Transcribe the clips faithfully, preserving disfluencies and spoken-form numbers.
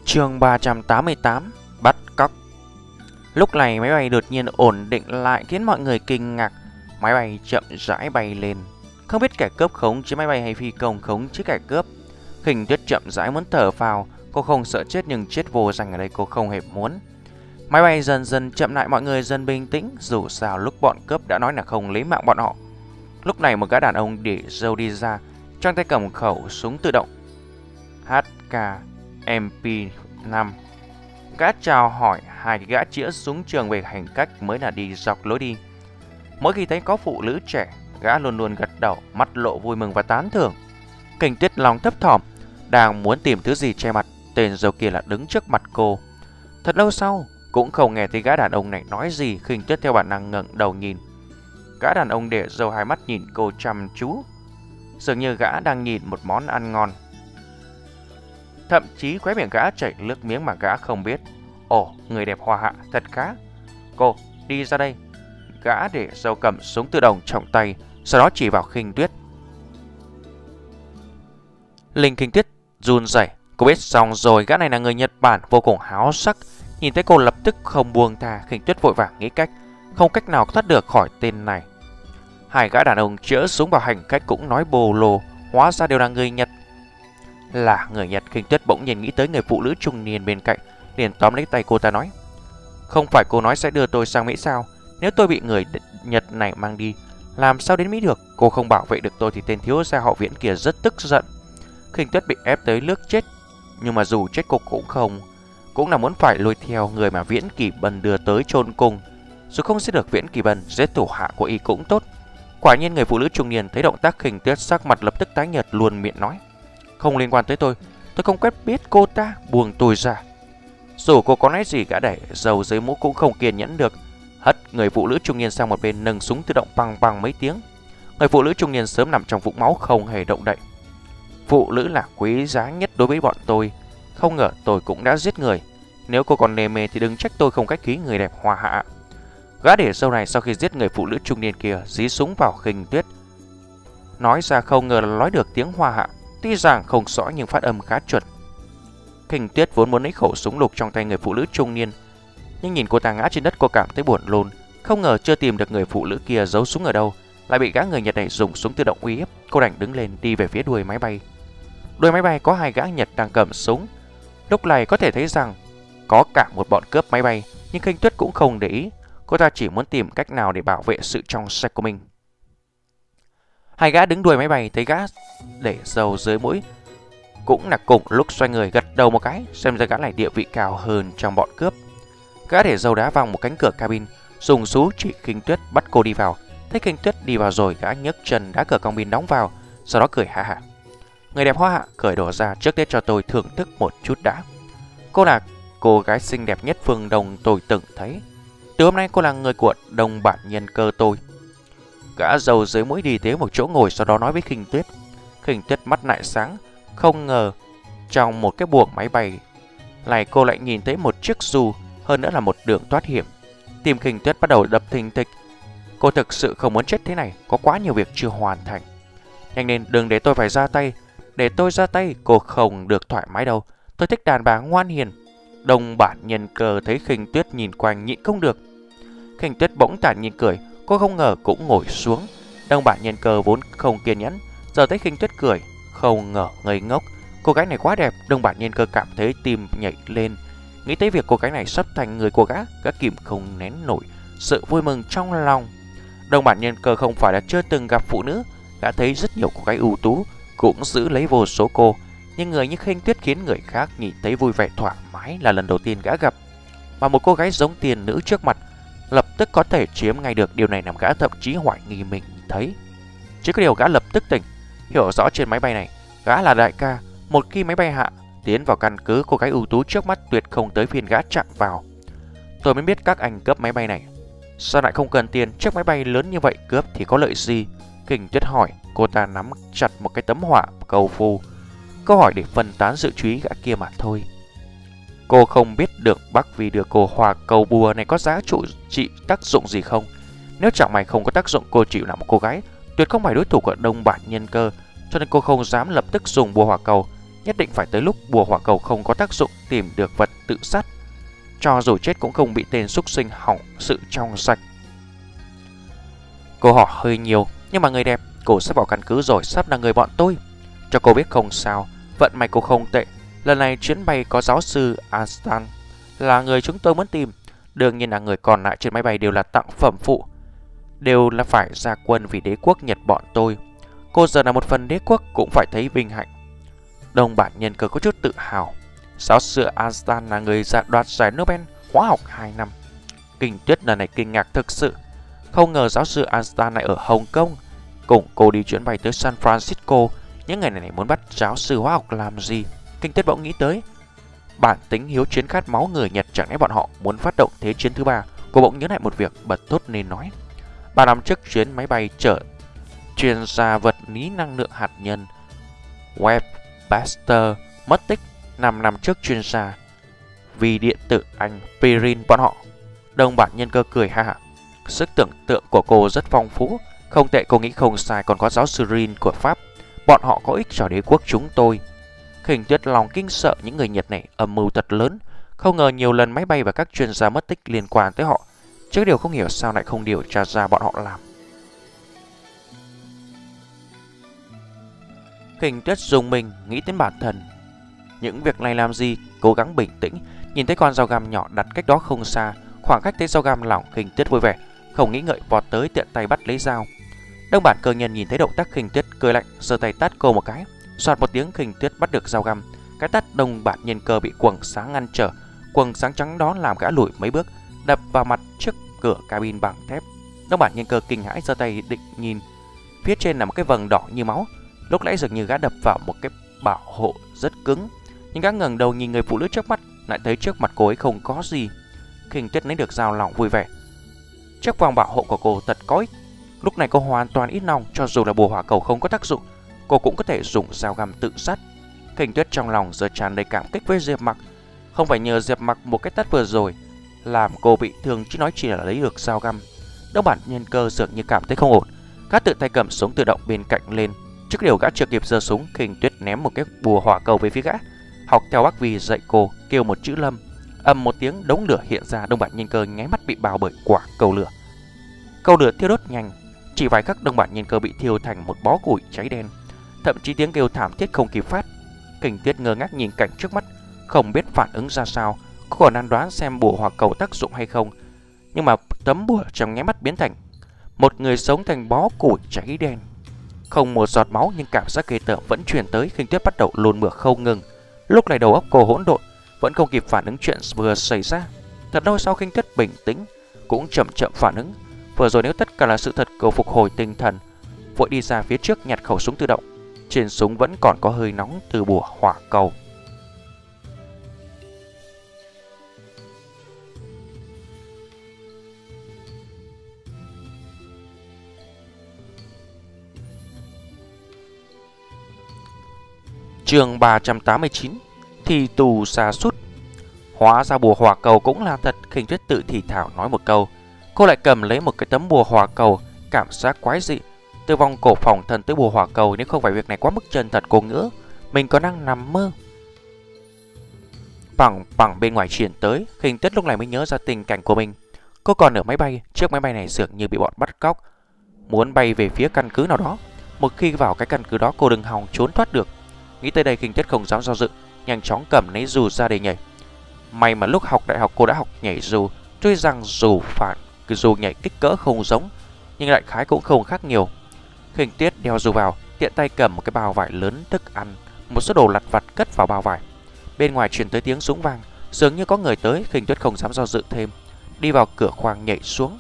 Chương ba trăm tám mươi tám. Bắt cóc. Lúc này máy bay đột nhiên ổn định lại khiến mọi người kinh ngạc. Máy bay chậm rãi bay lên. Không biết kẻ cướp khống chế máy bay hay phi công khống chế kẻ cướp. Khinh Tuyết chậm rãi muốn thở phào. Cô không sợ chết nhưng chết vô danh ở đây cô không hề muốn. Máy bay dần dần chậm lại, mọi người dần bình tĩnh. Dù sao lúc bọn cướp đã nói là không lấy mạng bọn họ. Lúc này một gã đàn ông để râu đi ra, trong tay cầm khẩu súng tự động hát ca em pê năm. Gã chào hỏi hai gã chĩa súng trường về hành khách mới là đi dọc lối đi. Mỗi khi thấy có phụ nữ trẻ, gã luôn luôn gật đầu, mắt lộ vui mừng và tán thưởng. Khinh Tuyết lòng thấp thỏm, đang muốn tìm thứ gì che mặt, tên dâu kia là đứng trước mặt cô. Thật lâu sau cũng không nghe thấy gã đàn ông này nói gì. Khinh Tuyết theo bản năng ngẩng đầu nhìn. Gã đàn ông để râu hai mắt nhìn cô chăm chú, dường như gã đang nhìn một món ăn ngon. Thậm chí khóe miệng gã chảy nước miếng mà gã không biết. Ồ, người đẹp hoa hạ thật khá. Cô, đi ra đây. Gã để râu cầm súng tự động trong tay, sau đó chỉ vào Khinh Tuyết. Linh Khinh Tuyết run rẩy. Cô biết xong rồi, gã này là người Nhật Bản vô cùng háo sắc. Nhìn thấy cô lập tức không buông tha. Khinh Tuyết vội vàng nghĩ cách, không cách nào thoát được khỏi tên này. Hai gã đàn ông chĩa súng vào hành khách cũng nói bồ lồ, hóa ra đều là người Nhật. Là người Nhật. Khinh Tuyết bỗng nhiên nghĩ tới người phụ nữ trung niên bên cạnh, liền tóm lấy tay cô ta nói: Không phải cô nói sẽ đưa tôi sang Mỹ sao? Nếu tôi bị người Nhật này mang đi, làm sao đến Mỹ được? Cô không bảo vệ được tôi thì tên thiếu gia họ Viễn kia rất tức giận. Khinh Tuyết bị ép tới nước chết, nhưng mà dù chết cô cũng không, cũng là muốn phải lôi theo người mà Viễn Kỳ Bân đưa tới chôn cùng. Dù không giết được Viễn Kỳ Bân, giết thủ hạ của y cũng tốt. Quả nhiên người phụ nữ trung niên thấy động tác Khinh Tuyết, sắc mặt lập tức tái nhợt, luôn miệng nói: Không liên quan tới tôi, tôi không quen biết cô ta, buông tôi ra. Dù cô có nói gì, gã đẩy dầu dưới mũ cũng không kiên nhẫn được, hất người phụ nữ trung niên sang một bên, nâng súng tự động băng băng mấy tiếng. Người phụ nữ trung niên sớm nằm trong vũng máu không hề động đậy. Phụ nữ là quý giá nhất đối với bọn tôi, không ngờ tôi cũng đã giết người. Nếu cô còn lề mề thì đừng trách tôi không cách khí người đẹp hoa hạ. Gã để dâu này sau khi giết người phụ nữ trung niên kia, dí súng vào Khinh Tuyết, nói ra không ngờ là nói được tiếng hoa hạ, tuy rằng không rõ nhưng phát âm khá chuẩn. Khinh Tuyết vốn muốn lấy khẩu súng lục trong tay người phụ nữ trung niên, nhưng nhìn cô ta ngã trên đất, cô cảm thấy buồn lôn. Không ngờ chưa tìm được người phụ nữ kia giấu súng ở đâu, lại bị gã người Nhật này dùng súng tự động uy hiếp. Cô đành đứng lên đi về phía đuôi máy bay. Đuôi máy bay có hai gã Nhật đang cầm súng. Lúc này có thể thấy rằng có cả một bọn cướp máy bay, nhưng Khinh Tuyết cũng không để ý. Cô ta chỉ muốn tìm cách nào để bảo vệ sự trong sạch của mình. Hai gã đứng đuôi máy bay thấy gã để dầu dưới mũi cũng là cùng lúc xoay người gật đầu một cái, xem ra gã này địa vị cao hơn trong bọn cướp. Gã để dầu đá văng một cánh cửa cabin, dùng sú chỉ Khinh Tuyết bắt cô đi vào. Thấy Khinh Tuyết đi vào rồi, gã nhấc chân đá cửa cabin đóng vào, sau đó cười ha hả: Người đẹp hoa hạ, cởi đồ ra trước Tết cho tôi thưởng thức một chút đã. Cô là cô gái xinh đẹp nhất phương Đông tôi từng thấy. Từ hôm nay cô là người của đồng bản nhân cơ tôi. Gã dầu dưới mũi đi tới một chỗ ngồi, sau đó nói với Khinh Tuyết. Khinh Tuyết mắt lại sáng, không ngờ trong một cái buồng máy bay này cô lại nhìn thấy một chiếc dù, hơn nữa là một đường thoát hiểm. Tim Khinh Tuyết bắt đầu đập thình thịch. Cô thực sự không muốn chết thế này, có quá nhiều việc chưa hoàn thành. Nhanh lên, đừng để tôi phải ra tay. Để tôi ra tay, cô không được thoải mái đâu. Tôi thích đàn bà ngoan hiền. Đồng bản nhân cơ thấy Khinh Tuyết nhìn quanh nhịn không được. Khinh Tuyết bỗng thản nhiên cười, cô không ngờ cũng ngồi xuống. Đồng bản nhân cơ vốn không kiên nhẫn, giờ thấy Khinh Tuyết cười, không ngờ ngây ngốc. Cô gái này quá đẹp. Đồng bản nhân cơ cảm thấy tim nhảy lên, nghĩ tới việc cô gái này sắp thành người của gã, gã kìm không nén nổi sự vui mừng trong lòng. Đồng bản nhân cơ không phải là chưa từng gặp phụ nữ, gã thấy rất nhiều cô gái ưu tú, cũng giữ lấy vô số cô, nhưng người như Khinh Tuyết khiến người khác nhìn thấy vui vẻ thoải mái là lần đầu tiên gã gặp. Mà một cô gái giống tiền nữ trước mặt lập tức có thể chiếm ngay được, điều này làm gã thậm chí hoài nghi mình thấy. Chỉ có điều gã lập tức tỉnh, hiểu rõ trên máy bay này gã là đại ca. Một khi máy bay hạ tiến vào căn cứ, cô gái ưu tú trước mắt tuyệt không tới phiên gã chạm vào. Tôi mới biết các anh cướp máy bay này sao lại không cần tiền, chiếc máy bay lớn như vậy cướp thì có lợi gì? Khinh Tuyết hỏi. Cô ta nắm chặt một cái tấm họa cầu phù, câu hỏi để phân tán sự chú ý gã kia mà thôi. Cô không biết được Bắc vì đưa cô họa cầu bùa này có giá trụ trị tác dụng gì không? Nếu chẳng may không có tác dụng, cô chịu là một cô gái tuyệt không phải đối thủ của đồng bản nhân cơ, cho nên cô không dám lập tức dùng bùa hỏa cầu. nhất định phải tới lúc bùa hỏa cầu không có tác dụng tìm được vật tự sát. Cho dù chết cũng không bị tên súc sinh hỏng sự trong sạch. Cô hỏi hơi nhiều, nhưng mà người đẹp, cô sắp vào căn cứ rồi, sắp là người bọn tôi. Cho cô biết không sao, vận may cô không tệ. Lần này chuyến bay có giáo sư Anstan là người chúng tôi muốn tìm. Đương nhiên là người còn lại trên máy bay đều là tặng phẩm phụ, đều là phải ra quân vì đế quốc Nhật bọn tôi. Cô giờ là một phần đế quốc cũng phải thấy vinh hạnh. Đồng bản nhân cơ có chút tự hào. Giáo sư Anstan là người đoạt giải Nobel hóa học hai năm. Kinh Tuyết lần này kinh ngạc thực sự. Không ngờ giáo sư Anstan lại ở Hồng Kông. Cùng cô đi chuyến bay tới San Francisco. Những ngày này muốn bắt giáo sư hóa học làm gì? Kinh Tuyết bỗng nghĩ tới. Bản tính hiếu chiến khát máu người Nhật, chẳng lẽ bọn họ muốn phát động thế chiến thứ ba? Cô bỗng nhớ lại một việc bật thốt nên nói. Ba năm trước chuyến máy bay chở chuyên gia vật lý năng lượng hạt nhân Webster mất tích. Năm năm trước chuyên gia vì điện tử Anh Perrin bọn họ. Đồng bản nhân cơ cười ha hả. Sức tưởng tượng của cô rất phong phú. Không tệ, cô nghĩ không sai. Còn có giáo sư Rin của Pháp, bọn họ có ích cho đế quốc chúng tôi. Khỉnh Tuyết lòng kinh sợ, những người Nhật này âm mưu thật lớn. Không ngờ nhiều lần máy bay và các chuyên gia mất tích liên quan tới họ, chứ điều không hiểu sao lại không điều tra ra bọn họ làm. Khỉnh Tuyết dùng mình nghĩ đến bản thân. Những việc này làm gì? Cố gắng bình tĩnh. Nhìn thấy con dao găm nhỏ đặt cách đó không xa, khoảng cách tới dao găm lỏng, Khỉnh Tuyết vui vẻ, không nghĩ ngợi vọt tới tiện tay bắt lấy dao. Đông bản cơ nhân nhìn thấy động tác Khỉnh Tuyết cười lạnh, giơ tay tát cô một cái. Soạt một tiếng, Khỉnh Tuyết bắt được dao găm. Cái tát đồng bản nhân cơ bị quầng sáng ngăn trở. Quầng sáng trắng đó làm gã lùi mấy bước, đập vào mặt trước cửa cabin bằng thép. Đông bản nhân cơ kinh hãi giơ tay định nhìn, phía trên là một cái vầng đỏ như máu. Lúc nãy dường như gã đập vào một cái bảo hộ rất cứng, nhưng gã ngẩng đầu nhìn người phụ nữ trước mắt, lại thấy trước mặt cô ấy không có gì. Khỉnh Tuyết lấy được dao lòng vui vẻ. Chiếc vòng bảo hộ của cô thật có ích. Lúc này cô hoàn toàn ít nòng, cho dù là bùa hỏa cầu không có tác dụng, cô cũng có thể dùng dao găm tự sát. Khỉnh Tuyết trong lòng giờ tràn đầy cảm kích với Diệp Mặc. Không phải nhờ Diệp Mặc một cái tát vừa rồi làm cô bị thương, chứ nói chỉ là lấy được dao găm. Đông bản nhân cơ dường như cảm thấy không ổn, gã tự tay cầm súng tự động bên cạnh lên. Trước điều gã chưa kịp giơ súng, Khỉnh Tuyết ném một cái bùa hỏa cầu về phía gã. Học theo Bác Vi dạy cô, kêu một chữ lâm. Ầm một tiếng, đống lửa hiện ra. Đông bản nhân cơ nháy mắt bị bao bởi quả cầu lửa. Cầu lửa thiêu đốt nhanh, chỉ vài khắc Đông bản nhân cơ bị thiêu thành một bó củi cháy đen. Thậm chí tiếng kêu thảm thiết không kịp phát. Khỉnh Tuyết ngơ ngác nhìn cảnh trước mắt, không biết phản ứng ra sao. Cô còn đang đoán xem bùa hỏa cầu tác dụng hay không, nhưng mà tấm bùa trong nháy mắt biến thành một người sống thành bó củi cháy đen. Không một giọt máu, nhưng cảm giác ghê tởm vẫn truyền tới. Khỉnh Tuyết bắt đầu lùn mửa không ngừng. Lúc này đầu óc cô hỗn độn, vẫn không kịp phản ứng chuyện vừa xảy ra. Thật lâu sau, Khỉnh Tuyết bình tĩnh, cũng chậm chậm phản ứng. Vừa rồi nếu tất cả là sự thật, cô phục hồi tinh thần, vội đi ra phía trước nhặt khẩu súng tự động. Trên súng vẫn còn có hơi nóng từ bùa hỏa cầu. Chương ba trăm tám mươi chín. Thì tù sa sút. Hóa ra bùa hỏa cầu cũng là thật. Khỉnh Tuyết tự thì thảo nói một câu. Cô lại cầm lấy một cái tấm bùa hỏa cầu. Cảm giác quái dị. Từ vòng cổ phòng thân tới bùa hỏa cầu, nếu không phải việc này quá mức chân thật, cô ngỡ mình có đang nằm mơ. Bằng bằng bên ngoài chuyển tới, Khỉnh Tuyết lúc này mới nhớ ra tình cảnh của mình. Cô còn ở máy bay, chiếc máy bay này dường như bị bọn bắt cóc, muốn bay về phía căn cứ nào đó. Một khi vào cái căn cứ đó, cô đừng hòng trốn thoát được. Nghĩ tới đây, Khỉnh Tuyết không dám do dự, nhanh chóng cầm lấy dù ra để nhảy. May mà lúc học đại học cô đã học nhảy dù. Tuy rằng dù phản cái dù nhảy kích cỡ không giống, nhưng đại khái cũng không khác nhiều. Khỉnh Tuyết đeo dù vào, tiện tay cầm một cái bao vải lớn thức ăn, một số đồ lặt vặt cất vào bao vải. Bên ngoài truyền tới tiếng súng vang, dường như có người tới. Khỉnh Tuyết không dám do dự thêm, đi vào cửa khoang nhảy xuống.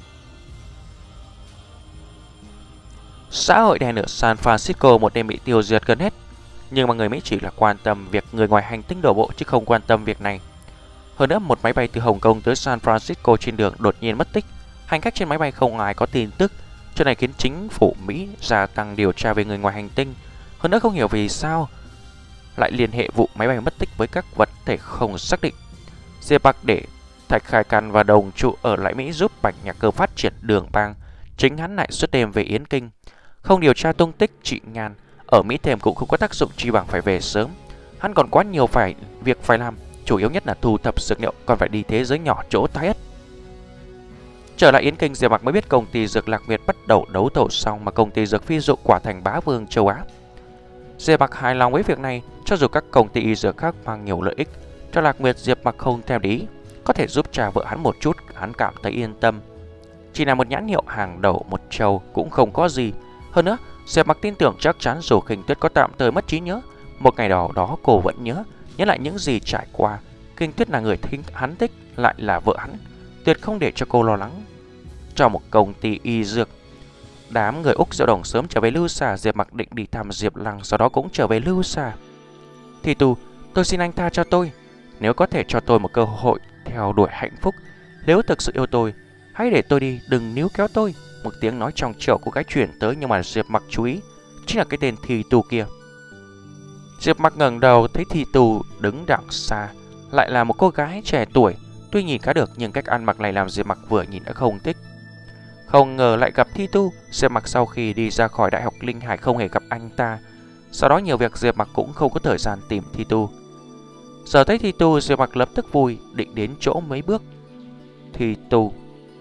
Xã hội đen ở San Francisco một đêm bị tiêu diệt gần hết, nhưng mà người Mỹ chỉ là quan tâm việc người ngoài hành tinh đổ bộ, chứ không quan tâm việc này. Hơn nữa, một máy bay từ Hồng Kông tới San Francisco trên đường đột nhiên mất tích. Hành khách trên máy bay không ai có tin tức. Chuyện này khiến chính phủ Mỹ gia tăng điều tra về người ngoài hành tinh. Hơn nữa, không hiểu vì sao lại liên hệ vụ máy bay mất tích với các vật thể không xác định. Diệp Bắc để Thạch Khai Căn và đồng trụ ở lại Mỹ giúp Bạch Nhạc Cơ phát triển đường bang. Chính hắn lại suốt đêm về Yến Kinh, không điều tra tung tích chị Ngan. Ở Mỹ thêm cũng không có tác dụng, chi bằng phải về sớm. Hắn còn quá nhiều phải việc phải làm, chủ yếu nhất là thu thập dược liệu, còn phải đi thế giới nhỏ chỗ Thái Ất. Trở lại Yến Kinh, Diệp Mặc mới biết công ty dược Lạc Nguyệt bắt đầu đấu thầu xong mà công ty dược Phi Dụ quả thành bá vương châu Á. Diệp Mặc hài lòng với việc này, cho dù các công ty y dược khác mang nhiều lợi ích cho Lạc Nguyệt, Diệp Mặc không thèm để ý, có thể giúp cha vợ hắn một chút, hắn cảm thấy yên tâm. Chỉ là một nhãn hiệu hàng đầu một châu cũng không có gì. Hơn nữa, Diệp Mặc tin tưởng chắc chắn dù Khinh Tuyết có tạm thời mất trí nhớ, một ngày đó đó cô vẫn nhớ, nhớ lại những gì trải qua. Khinh Tuyết là người thích hắn thích, lại là vợ hắn, tuyệt không để cho cô lo lắng. Cho một công ty y dược, đám người Úc Diệu Đồng sớm trở về Lưu Xà. Diệp Mặc định đi thăm Diệp Lăng, sau đó cũng trở về Lưu Xà. Thì tù, tôi xin anh tha cho tôi, nếu có thể cho tôi một cơ hội theo đuổi hạnh phúc, nếu thực sự yêu tôi, hãy để tôi đi, đừng níu kéo tôi. Một tiếng nói trong trẻo cô gái chuyển tới, nhưng mà Diệp Mặc chú ý chính là cái tên Thì Tù kia. Diệp Mặc ngẩng đầu thấy Thì Tù đứng đằng xa, lại là một cô gái trẻ tuổi. Tuy nhìn khá được nhưng cách ăn mặc này làm Diệp Mặc vừa nhìn đã không thích. Không ngờ lại gặp Thi Tu. Diệp Mặc sau khi đi ra khỏi Đại học Linh Hải không hề gặp anh ta. Sau đó nhiều việc Diệp Mặc cũng không có thời gian tìm Thi Tu. Giờ thấy Thi Tu, Diệp Mặc lập tức vui, định đến chỗ mấy bước. Thi Tu: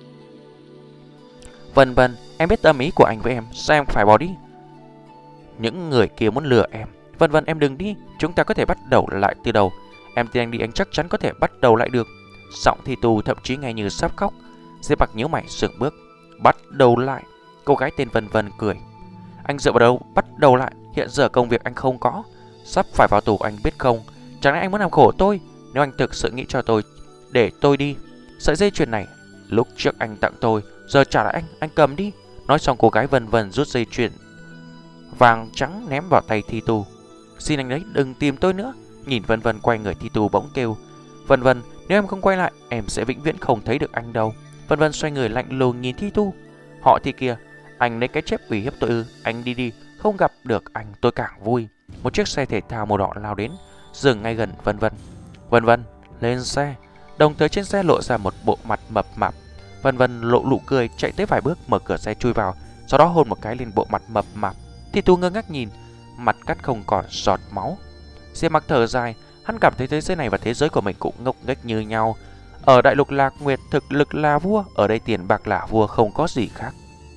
Vân Vân, em biết tâm ý của anh với em, sao em phải bỏ đi? Những người kia muốn lừa em. Vân Vân, em đừng đi, chúng ta có thể bắt đầu lại từ đầu. Em tin anh đi, anh chắc chắn có thể bắt đầu lại được. Giọng Thi Tu thậm chí nghe như sắp khóc. Diệp Mặc nhíu mày sững bước. Bắt đầu lại? Cô gái tên Vân Vân cười. Anh dựa vào đâu bắt đầu lại? Hiện giờ công việc anh không có, sắp phải vào tù anh biết không? Chẳng lẽ anh muốn làm khổ tôi? Nếu anh thực sự nghĩ cho tôi, để tôi đi. Sợi dây chuyền này lúc trước anh tặng tôi, giờ trả lại anh, anh cầm đi. Nói xong cô gái Vân Vân rút dây chuyền vàng trắng ném vào tay Thi Tu. Xin anh đấy, đừng tìm tôi nữa. Nhìn Vân Vân quay người, Thi Tu bỗng kêu: Vân Vân, nếu em không quay lại, em sẽ vĩnh viễn không thấy được anh đâu. Vân Vân xoay người lạnh lùng nhìn Thi Tu. Họ Thi kia, anh lấy cái chép ủy hiếp tôi ư? Anh đi đi, không gặp được anh tôi càng vui. Một chiếc xe thể thao màu đỏ lao đến, dừng ngay gần Vân Vân. Vân Vân lên xe. Đồng thời trên xe lộ ra một bộ mặt mập mạp. Vân Vân lộ nụ cười, chạy tới vài bước, mở cửa xe chui vào, sau đó hôn một cái lên bộ mặt mập mạp. Thi Tu ngơ ngác nhìn, mặt cắt không còn giọt máu. Diệp Mặc thở dài, hắn cảm thấy thế giới này và thế giới của mình cũng ngốc nghếch như nhau. Ở Đại Lục Lạc Nguyệt thực lực là vua, ở đây tiền bạc là vua, không có gì khác.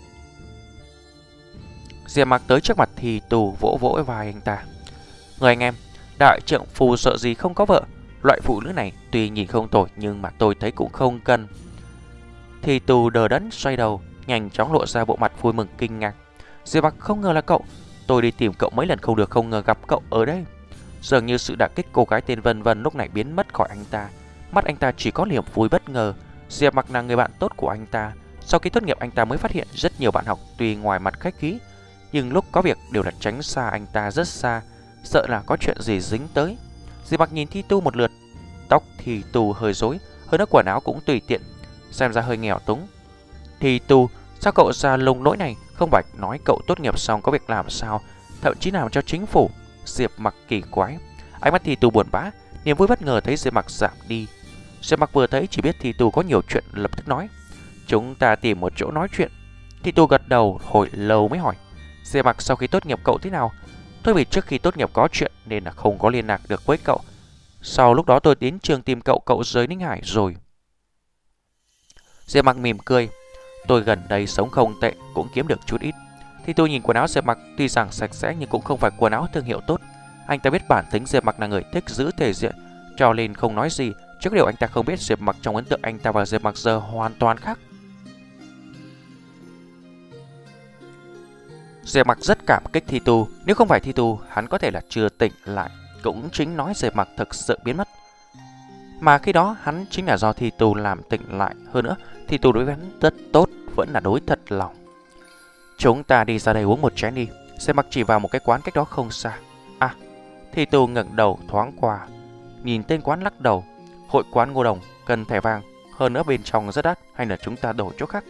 Diệp Mặc tới trước mặt Thi Tu, vỗ vỗ vai anh ta. Người anh em, đại trượng phu sợ gì không có vợ. Loại phụ nữ này tuy nhìn không tồi nhưng mà tôi thấy cũng không cần. Thi Tu đờ đẫn xoay đầu, nhanh chóng lộ ra bộ mặt vui mừng kinh ngạc. Diệp Mặc, không ngờ là cậu. Tôi đi tìm cậu mấy lần không được, không ngờ gặp cậu ở đây. Dường như sự đả kích cô gái tên Vân Vân lúc này biến mất khỏi anh ta. Mắt anh ta chỉ có niềm vui bất ngờ. Diệp Mặc là người bạn tốt của anh ta. Sau khi tốt nghiệp anh ta mới phát hiện rất nhiều bạn học tuy ngoài mặt khách khí, nhưng lúc có việc đều là tránh xa anh ta rất xa, sợ là có chuyện gì dính tới. Diệp Mặc nhìn Thi Tu một lượt. Tóc Thi Tu hơi rối, hơn nữa quần áo cũng tùy tiện, xem ra hơi nghèo túng. Thi Tu, sao cậu già lông nỗi này? Không phải nói cậu tốt nghiệp xong có việc làm sao, thậm chí làm cho chính phủ. Diệp Mặc kỳ quái. Ánh mắt Thi Tu buồn bã, niềm vui bất ngờ thấy Diệp Mặc giảm đi. Diệp Mặc vừa thấy chỉ biết Thi Tu có nhiều chuyện, lập tức nói: Chúng ta tìm một chỗ nói chuyện. Thi Tu gật đầu, hồi lâu mới hỏi: Diệp Mặc, sau khi tốt nghiệp cậu thế nào? Tôi vì trước khi tốt nghiệp có chuyện nên là không có liên lạc được với cậu. Sau lúc đó tôi đến trường tìm cậu, cậu rời Ninh Hải rồi. Diệp Mặc mỉm cười. Tôi gần đây sống không tệ, cũng kiếm được chút ít. Thì tôi nhìn quần áo Diệp Mặc tuy rằng sạch sẽ nhưng cũng không phải quần áo thương hiệu tốt. Anh ta biết bản tính Diệp Mặc là người thích giữ thể diện, cho nên không nói gì. Trước điều anh ta không biết Diệp Mặc trong ấn tượng anh ta và Diệp Mặc giờ hoàn toàn khác. Diệp Mặc rất cảm kích Thi Tu. Nếu không phải Thi Tu, hắn có thể là chưa tỉnh lại. Cũng chính nói Diệp Mặc thực sự biến mất, mà khi đó hắn chính là do Thi Tu làm tỉnh lại. Hơn nữa, Thi Tu đối với hắn rất tốt, vẫn là đối thật lòng. Chúng ta đi ra đây uống một chén đi. Diệp Mặc chỉ vào một cái quán cách đó không xa. À, Thi Tu ngẩng đầu thoáng qua, nhìn tên quán lắc đầu. Hội quán Ngô Đồng, cần thẻ vàng, hơn nữa bên trong rất đắt, hay là chúng ta đổi chỗ khác?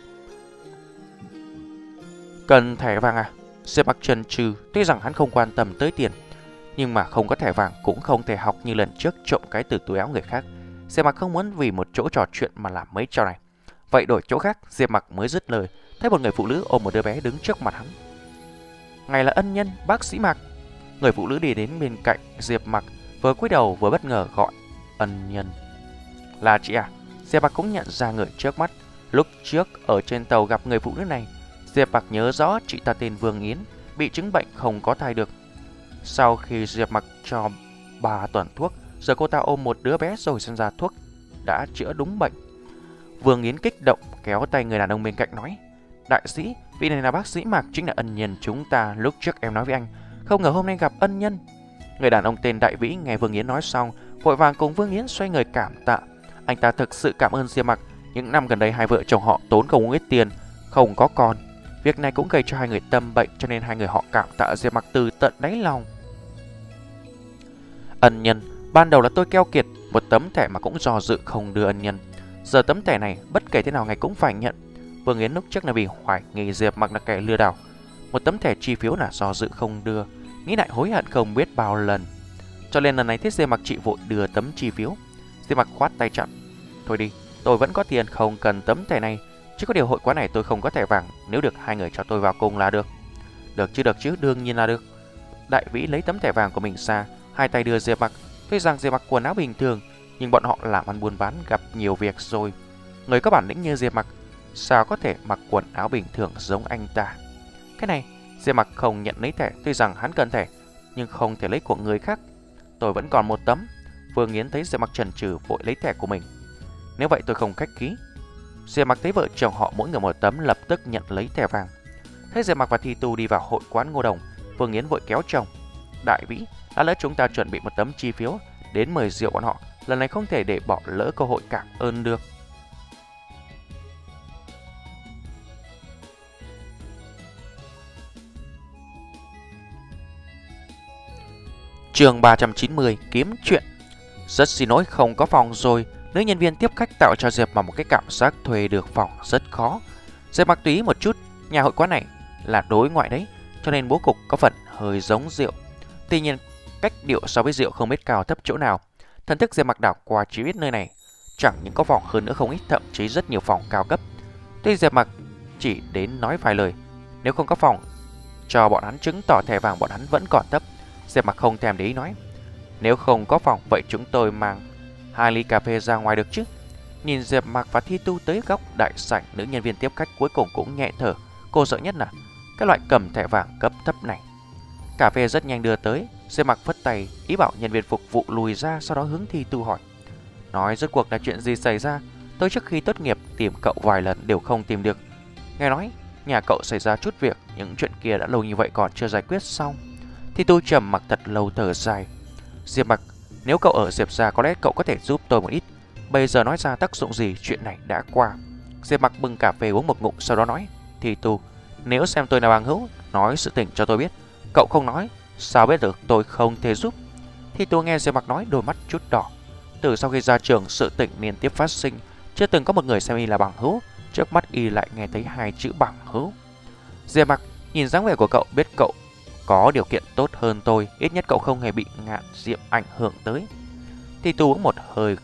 Cần thẻ vàng à? Diệp Mặc chần chừ, tuy rằng hắn không quan tâm tới tiền, nhưng mà không có thẻ vàng cũng không thể học như lần trước trộm cái từ túi áo người khác. Diệp Mặc không muốn vì một chỗ trò chuyện mà làm mấy trò này. Vậy đổi chỗ khác. Diệp Mặc mới dứt lời, thấy một người phụ nữ ôm một đứa bé đứng trước mặt hắn. Ngài là ân nhân bác sĩ Mạc. Người phụ nữ đi đến bên cạnh Diệp Mặc, vừa cúi đầu vừa bất ngờ gọi ân nhân. Là chị à? Diệp Mặc cũng nhận ra người trước mắt. Lúc trước ở trên tàu gặp người phụ nữ này, Diệp Mặc nhớ rõ chị ta tên Vương Yến, bị chứng bệnh không có thai được. Sau khi Diệp Mặc cho ba tuần thuốc, giờ cô ta ôm một đứa bé rồi xem ra thuốc đã chữa đúng bệnh. Vương Yến kích động kéo tay người đàn ông bên cạnh nói: Đại sĩ, vị này là bác sĩ Mạc, chính là ân nhân chúng ta, lúc trước em nói với anh, không ngờ hôm nay gặp ân nhân. Người đàn ông tên Đại Vĩ nghe Vương Yến nói xong, vội vàng cùng Vương Yến xoay người cảm tạ. Anh ta thực sự cảm ơn Diệp Mặc. Những năm gần đây hai vợ chồng họ tốn không ít tiền, không có con. Việc này cũng gây cho hai người tâm bệnh, cho nên hai người họ cảm tạ Diệp Mặc từ tận đáy lòng. Ân nhân, ban đầu là tôi keo kiệt, một tấm thẻ mà cũng do dự không đưa ân nhân. Giờ tấm thẻ này bất kể thế nào ngài cũng phải nhận. Vương Yến lúc trước là vì hoài nghi Diệp Mặc là kẻ lừa đảo. Một tấm thẻ chi phiếu là do dự không đưa, nghĩ lại hối hận không biết bao lần. Cho nên lần này thấy Diệp Mặc chị vội đưa tấm chi phiếu. Diệp Mặc khoát tay chặn: Thôi đi, tôi vẫn có tiền, không cần tấm thẻ này. Chỉ có điều hội quán này tôi không có thẻ vàng, nếu được hai người cho tôi vào cùng là được. Được chứ, được chứ, đương nhiên là được. Đại Vĩ lấy tấm thẻ vàng của mình ra, hai tay đưa Diệp Mặc. Tuy rằng Diệp Mặc quần áo bình thường, nhưng bọn họ làm ăn buôn bán gặp nhiều việc rồi. Người có bản lĩnh như Diệp Mặc sao có thể mặc quần áo bình thường giống anh ta. Cái này Diệp Mặc không nhận lấy thẻ, tuy rằng hắn cần thẻ nhưng không thể lấy của người khác. Tôi vẫn còn một tấm. Vương Yến thấy Diệp Mặc chần chừ vội lấy thẻ của mình. Nếu vậy tôi không khách khí. Diệp Mặc thấy vợ chồng họ mỗi người một tấm, lập tức nhận lấy thẻ vàng. Thấy Diệp Mặc và Thi Tu đi vào hội quán Ngô Đồng, Vương Yến vội kéo chồng: Đại Vĩ, đã lỡ chúng ta chuẩn bị một tấm chi phiếu đến mời rượu bọn họ, lần này không thể để bỏ lỡ cơ hội cảm ơn được. Chương ba trăm chín mươi, kiếm chuyện. Rất xin lỗi không có phòng rồi. Nữ nhân viên tiếp khách tạo cho Diệp Mặc một cái cảm giác thuê được phòng rất khó. Diệp Mặc tùy ý một chút, nhà hội quán này là đối ngoại đấy, cho nên bố cục có phần hơi giống rượu. Tuy nhiên cách điệu so với rượu không biết cao thấp chỗ nào. Thần thức Diệp Mặc đảo qua chỉ biết nơi này chẳng những có phòng hơn nữa không ít, thậm chí rất nhiều phòng cao cấp. Tuy Diệp Mặc chỉ đến nói vài lời, nếu không có phòng cho bọn hắn chứng tỏ thẻ vàng bọn hắn vẫn còn thấp. Diệp Mặc không thèm để ý nói: Nếu không có phòng vậy chúng tôi mang hai ly cà phê ra ngoài được chứ. Nhìn Diệp Mặc và Thi Tu tới góc đại sảnh, nữ nhân viên tiếp khách cuối cùng cũng nhẹ thở. Cô sợ nhất là cái loại cầm thẻ vàng cấp thấp này. Cà phê rất nhanh đưa tới. Diệp Mặc phất tay ý bảo nhân viên phục vụ lùi ra, sau đó hướng Thi Tu hỏi: Nói rốt cuộc là chuyện gì xảy ra? Tôi trước khi tốt nghiệp tìm cậu vài lần đều không tìm được. Nghe nói nhà cậu xảy ra chút việc, những chuyện kia đã lâu như vậy còn chưa giải quyết xong. Thi Tu trầm mặc thật lâu thở dài. Diệp Mặc, nếu cậu ở Diệp gia có lẽ cậu có thể giúp tôi một ít. Bây giờ nói ra tác dụng gì, chuyện này đã qua. Diệp Mặc bưng cà phê uống một ngụm, sau đó nói: Thi Tu, nếu xem tôi là bằng hữu, nói sự tình cho tôi biết. Cậu không nói, sao biết được tôi không thể giúp? Thi Tu nghe Diệp Mặc nói, đôi mắt chút đỏ. Từ sau khi ra trường, sự tình liên tiếp phát sinh, chưa từng có một người xem y là bằng hữu. Trước mắt y lại nghe thấy hai chữ bằng hữu. Diệp Mặc nhìn dáng vẻ của cậu biết cậu có điều kiện tốt hơn tôi, ít nhất cậu không hề bị Ngạn Diệm ảnh hưởng tới. Thi Tu uống một hơi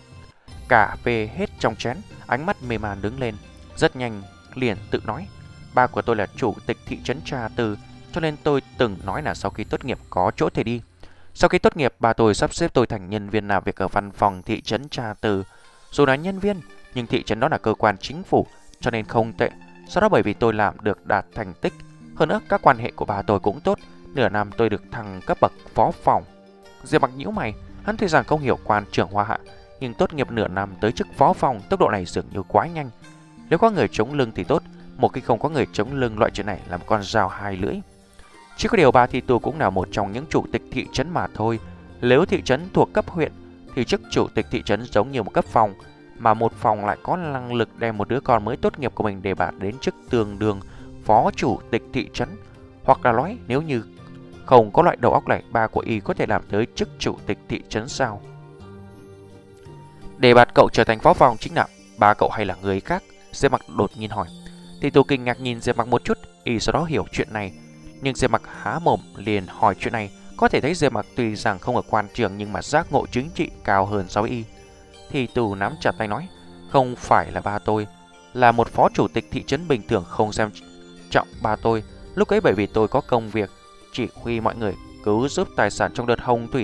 cà phê hết trong chén, ánh mắt mê man đứng lên. Rất nhanh liền tự nói: Ba của tôi là chủ tịch thị trấn Trà Từ, cho nên tôi từng nói là sau khi tốt nghiệp có chỗ thể đi. Sau khi tốt nghiệp, ba tôi sắp xếp tôi thành nhân viên làm việc ở văn phòng thị trấn Trà Từ. Dù là nhân viên, nhưng thị trấn đó là cơ quan chính phủ, cho nên không tệ. Sau đó bởi vì tôi làm được đạt thành tích, hơn nữa các quan hệ của ba tôi cũng tốt, nửa năm tôi được thăng cấp bậc phó phòng. Diệp Mặc nhíu mày, hắn tuy rằng không hiểu quan trưởng Hoa Hạ, nhưng tốt nghiệp nửa năm tới chức phó phòng, tốc độ này dường như quá nhanh. Nếu có người chống lưng thì tốt, một khi không có người chống lưng, loại chuyện này làm con dao hai lưỡi. Chỉ có điều ba Thi Tu cũng là một trong những chủ tịch thị trấn mà thôi. Nếu thị trấn thuộc cấp huyện thì chức chủ tịch thị trấn giống như một cấp phòng, mà một phòng lại có năng lực đem một đứa con mới tốt nghiệp của mình đề bạt đến chức tương đương phó chủ tịch thị trấn. Hoặc là nói, nếu như không có loại đầu óc này, ba của y có thể làm tới chức chủ tịch thị trấn sao? Đề bạt cậu trở thành phó phòng chính là ba cậu hay là người khác? Diệp Mặc đột nhiên hỏi. Thi Tu kinh ngạc nhìn Diệp Mặc một chút, y sau đó hiểu chuyện này. Nhưng Diệp Mặc há mồm liền hỏi chuyện này. Có thể thấy Diệp Mặc tuy rằng không ở quan trường nhưng mà giác ngộ chính trị cao hơn so với y. Thi Tu nắm chặt tay nói: Không phải là ba tôi, là một phó chủ tịch thị trấn bình thường không xem trọng ba tôi. Lúc ấy bởi vì tôi có công việc chỉ huy mọi người cứu giúp tài sản trong đợt hồng thủy,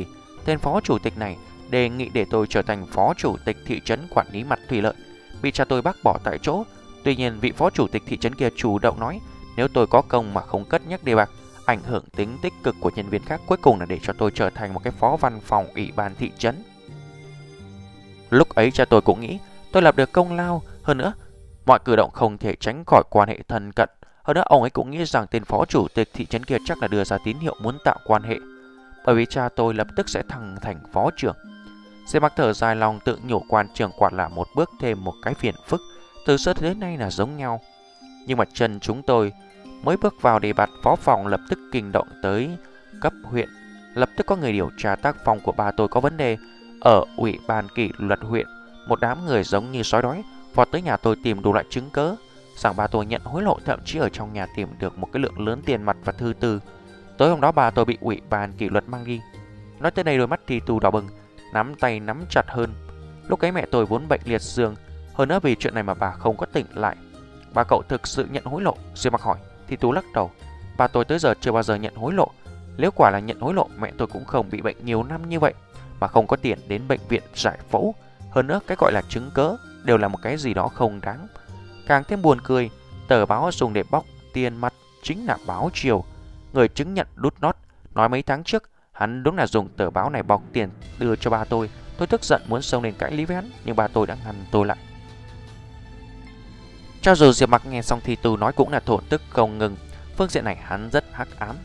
Tên phó chủ tịch này đề nghị để tôi trở thành phó chủ tịch thị trấn quản lý mặt thủy lợi, bị cha tôi bác bỏ tại chỗ. Tuy nhiên vị phó chủ tịch thị trấn kia chủ động nói nếu tôi có công mà không cất nhắc đề bạc, ảnh hưởng tính tích cực của nhân viên khác, cuối cùng là để cho tôi trở thành một cái phó văn phòng ủy ban thị trấn. Lúc ấy cha tôi cũng nghĩ tôi lập được công lao, hơn nữa mọi cử động không thể tránh khỏi quan hệ thân cận. Hơn nữa ông ấy cũng nghĩ rằng tên phó chủ tịch thị trấn kia chắc là đưa ra tín hiệu muốn tạo quan hệ, bởi vì cha tôi lập tức sẽ thăng thành phó trưởng. Diệp Mặc thở dài lòng tự nhủ quan trưởng quả là một bước thêm một cái phiền phức, từ xưa đến nay là giống nhau. Nhưng mà chân chúng tôi mới bước vào đề bạt phó phòng lập tức kinh động tới cấp huyện. Lập tức có người điều tra tác phong của ba tôi có vấn đề. Ở ủy ban kỷ luật huyện, một đám người giống như sói đói vọt tới nhà tôi tìm đủ loại chứng cớ rằng ba tôi nhận hối lộ, thậm chí ở trong nhà tìm được một cái lượng lớn tiền mặt và thư từ. Tối hôm đó ba tôi bị ủy ban kỷ luật mang đi. Nói tới đây đôi mắt thì tù đỏ bừng, nắm tay nắm chặt hơn. Lúc ấy mẹ tôi vốn bệnh liệt giường, hơn nữa vì chuyện này mà bà không có tỉnh lại. Ba cậu thực sự nhận hối lộ? Diệp Mặc hỏi. Thì Tú lắc đầu. Ba tôi tới giờ chưa bao giờ nhận hối lộ. Nếu quả là nhận hối lộ, mẹ tôi cũng không bị bệnh nhiều năm như vậy, mà không có tiền đến bệnh viện giải phẫu. Hơn nữa cái gọi là chứng cớ đều là một cái gì đó không đáng. Càng thêm buồn cười, tờ báo dùng để bóc tiền mặt chính là báo Triều. Người chứng nhận đút nót nói mấy tháng trước hắn đúng là dùng tờ báo này bọc tiền đưa cho ba tôi. Tôi tức giận muốn xông lên cãi lý với hắn, nhưng ba tôi đã ngăn tôi lại. Cho dù Diệp Mặc nghe xong thì Tú nói cũng là thổn thức không ngừng. Phương diện này hắn rất hắc ám.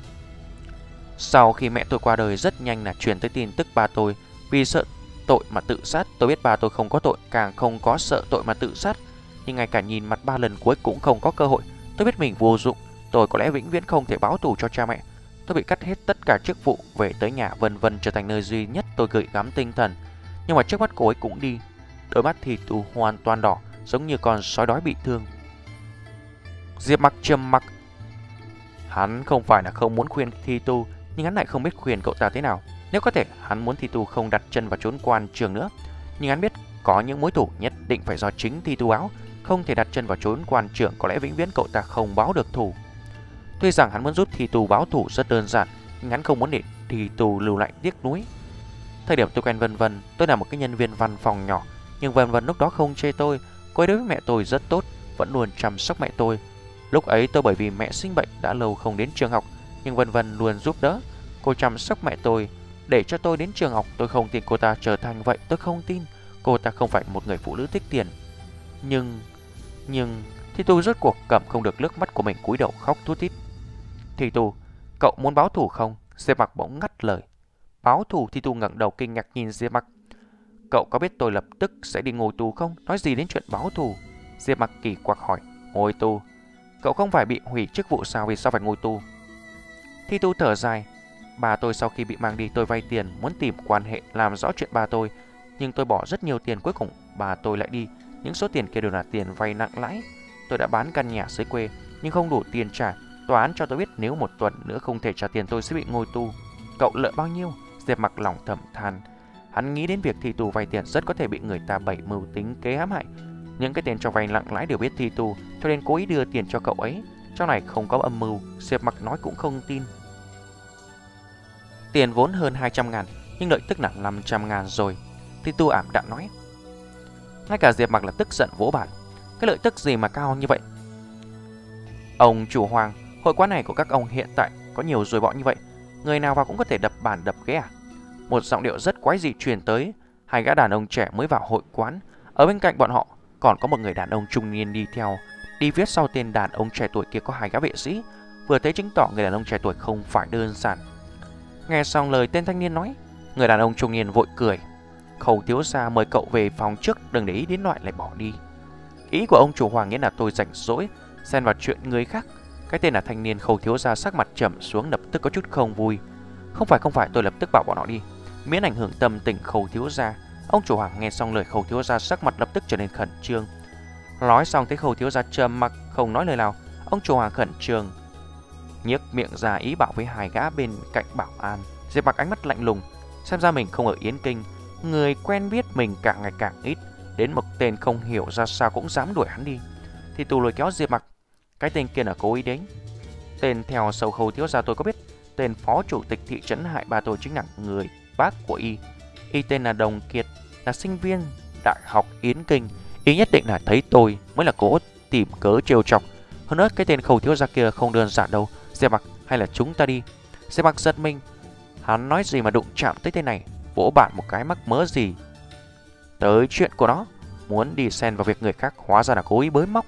Sau khi mẹ tôi qua đời, rất nhanh là truyền tới tin tức ba tôi vì sợ tội mà tự sát. Tôi biết ba tôi không có tội, càng không có sợ tội mà tự sát, nhưng ngay cả nhìn mặt ba lần cuối cũng không có cơ hội. Tôi biết mình vô dụng, tôi có lẽ vĩnh viễn không thể báo thù cho cha mẹ. Tôi bị cắt hết tất cả chức vụ, về tới nhà vân vân trở thành nơi duy nhất tôi gửi gắm tinh thần. Nhưng mà trước mắt cô ấy cũng đi. Đôi mắt thì Tú hoàn toàn đỏ, giống như con sói đói bị thương. Diệp Mặc trầm mặc. Hắn không phải là không muốn khuyên Thi Tu, nhưng hắn lại không biết khuyên cậu ta thế nào. Nếu có thể, hắn muốn Thi Tu không đặt chân vào chốn quan trường nữa, nhưng hắn biết có những mối thù nhất định phải do chính Thi Tu báo, không thể đặt chân vào chốn quan trường, có lẽ vĩnh viễn cậu ta không báo được thù. Tuy rằng hắn muốn giúp Thi Tu báo thù rất đơn giản, nhưng hắn không muốn để Thi Tu lưu lại tiếc nuối. Thời điểm tôi quen Vân Vân, tôi là một cái nhân viên văn phòng nhỏ, nhưng Vân Vân lúc đó không chê tôi, cô ấy đối với mẹ tôi rất tốt, vẫn luôn chăm sóc mẹ tôi. Lúc ấy tôi bởi vì mẹ sinh bệnh đã lâu không đến trường học, nhưng Vân Vân luôn giúp đỡ. Cô chăm sóc mẹ tôi để cho tôi đến trường học. Tôi không tin cô ta trở thành vậy, tôi không tin. Cô ta không phải một người phụ nữ thích tiền. Nhưng, nhưng Thi Tu rốt cuộc cầm không được nước mắt của mình, cúi đầu khóc thút thít. Thi Tu, cậu muốn báo thù không? Diệp Mặc bỗng ngắt lời. Báo thù? Thi Tu ngẩng đầu kinh ngạc nhìn Diệp Mặc. Cậu có biết tôi lập tức sẽ đi ngồi tù không? Nói gì đến chuyện báo thù? Diệp Mặc kỳ quặc hỏi. Ngồi tù? Cậu không phải bị hủy chức vụ sao, vì sao phải ngồi tù? Thi Tu thở dài. Bà tôi sau khi bị mang đi, tôi vay tiền muốn tìm quan hệ làm rõ chuyện bà tôi, nhưng tôi bỏ rất nhiều tiền, cuối cùng bà tôi lại đi. Những số tiền kia đều là tiền vay nặng lãi. Tôi đã bán căn nhà dưới quê nhưng không đủ tiền trả. Tòa án cho tôi biết nếu một tuần nữa không thể trả tiền tôi sẽ bị ngồi tù. Cậu lợi bao nhiêu? Diệp Mặc lòng thầm than. Hắn nghĩ đến việc Thi Tu vay tiền rất có thể bị người ta bày mưu tính kế hãm hại. Những cái tên cho vay nặng lãi đều biết Thi Tu, cho nên cố ý đưa tiền cho cậu ấy. Trong này không có âm mưu. Diệp Mặc nói cũng không tin. Tiền vốn hơn hai trăm ngàn, nhưng lợi tức là năm trăm ngàn rồi. Thi Tu ảm đạm nói. Ngay cả Diệp Mặc là tức giận vỗ bàn. Cái lợi tức gì mà cao như vậy? Ông chủ Hoàng, hội quán này của các ông hiện tại có nhiều rồi bọn như vậy, người nào vào cũng có thể đập bàn đập ghế à? Một giọng điệu rất quái dị truyền tới. Hai gã đàn ông trẻ mới vào hội quán. Ở bên cạnh bọn họ còn có một người đàn ông trung niên đi theo. Đi viết sau tên đàn ông trẻ tuổi kia có hai gã vệ sĩ. Vừa thấy chứng tỏ người đàn ông trẻ tuổi không phải đơn giản. Nghe xong lời tên thanh niên nói, người đàn ông trung niên vội cười. Khâu thiếu gia mời cậu về phòng trước, đừng để ý đến loại lại bỏ đi. Ý của ông chủ Hoàng nghĩa là tôi rảnh rỗi xen vào chuyện người khác. Cái tên là thanh niên Khâu thiếu gia sắc mặt trầm xuống, lập tức có chút không vui. Không phải không phải, tôi lập tức bảo bọn họ đi, miễn ảnh hưởng tâm tình Khâu thiếu gia. Ông chủ Hoàng nghe xong lời Khâu thiếu gia, sắc mặt lập tức trở nên khẩn trương. Nói xong thấy Khâu thiếu gia trầm mặc không nói lời nào, ông chủ Hoàng khẩn trương nhếch miệng ra ý bảo với hai gã bên cạnh bảo an. Diệp Mặc ánh mắt lạnh lùng, xem ra mình không ở Yến Kinh, người quen biết mình càng ngày càng ít, đến một tên không hiểu ra sao cũng dám đuổi hắn đi. Thì Tù lôi kéo Diệp Mặc. Cái tên kia là cố ý đến. Tên theo sâu Khâu thiếu gia tôi có biết, tên phó chủ tịch thị trấn hại ba tôi chính là người bác của y. Y tên là Đồng Kiệt, là sinh viên Đại học Yến Kinh. Y nhất định là thấy tôi mới là cố tìm cớ trêu chọc. Hơn nữa cái tên Khâu thiếu gia kia không đơn giản đâu. Diệp Mặc, hay là chúng ta đi? Diệp Mặc giật mình. Hắn nói gì mà đụng chạm tới tên này, vỗ bạn một cái mắc mớ gì tới chuyện của nó, muốn đi xen vào việc người khác, hóa ra là cố ý bới móc.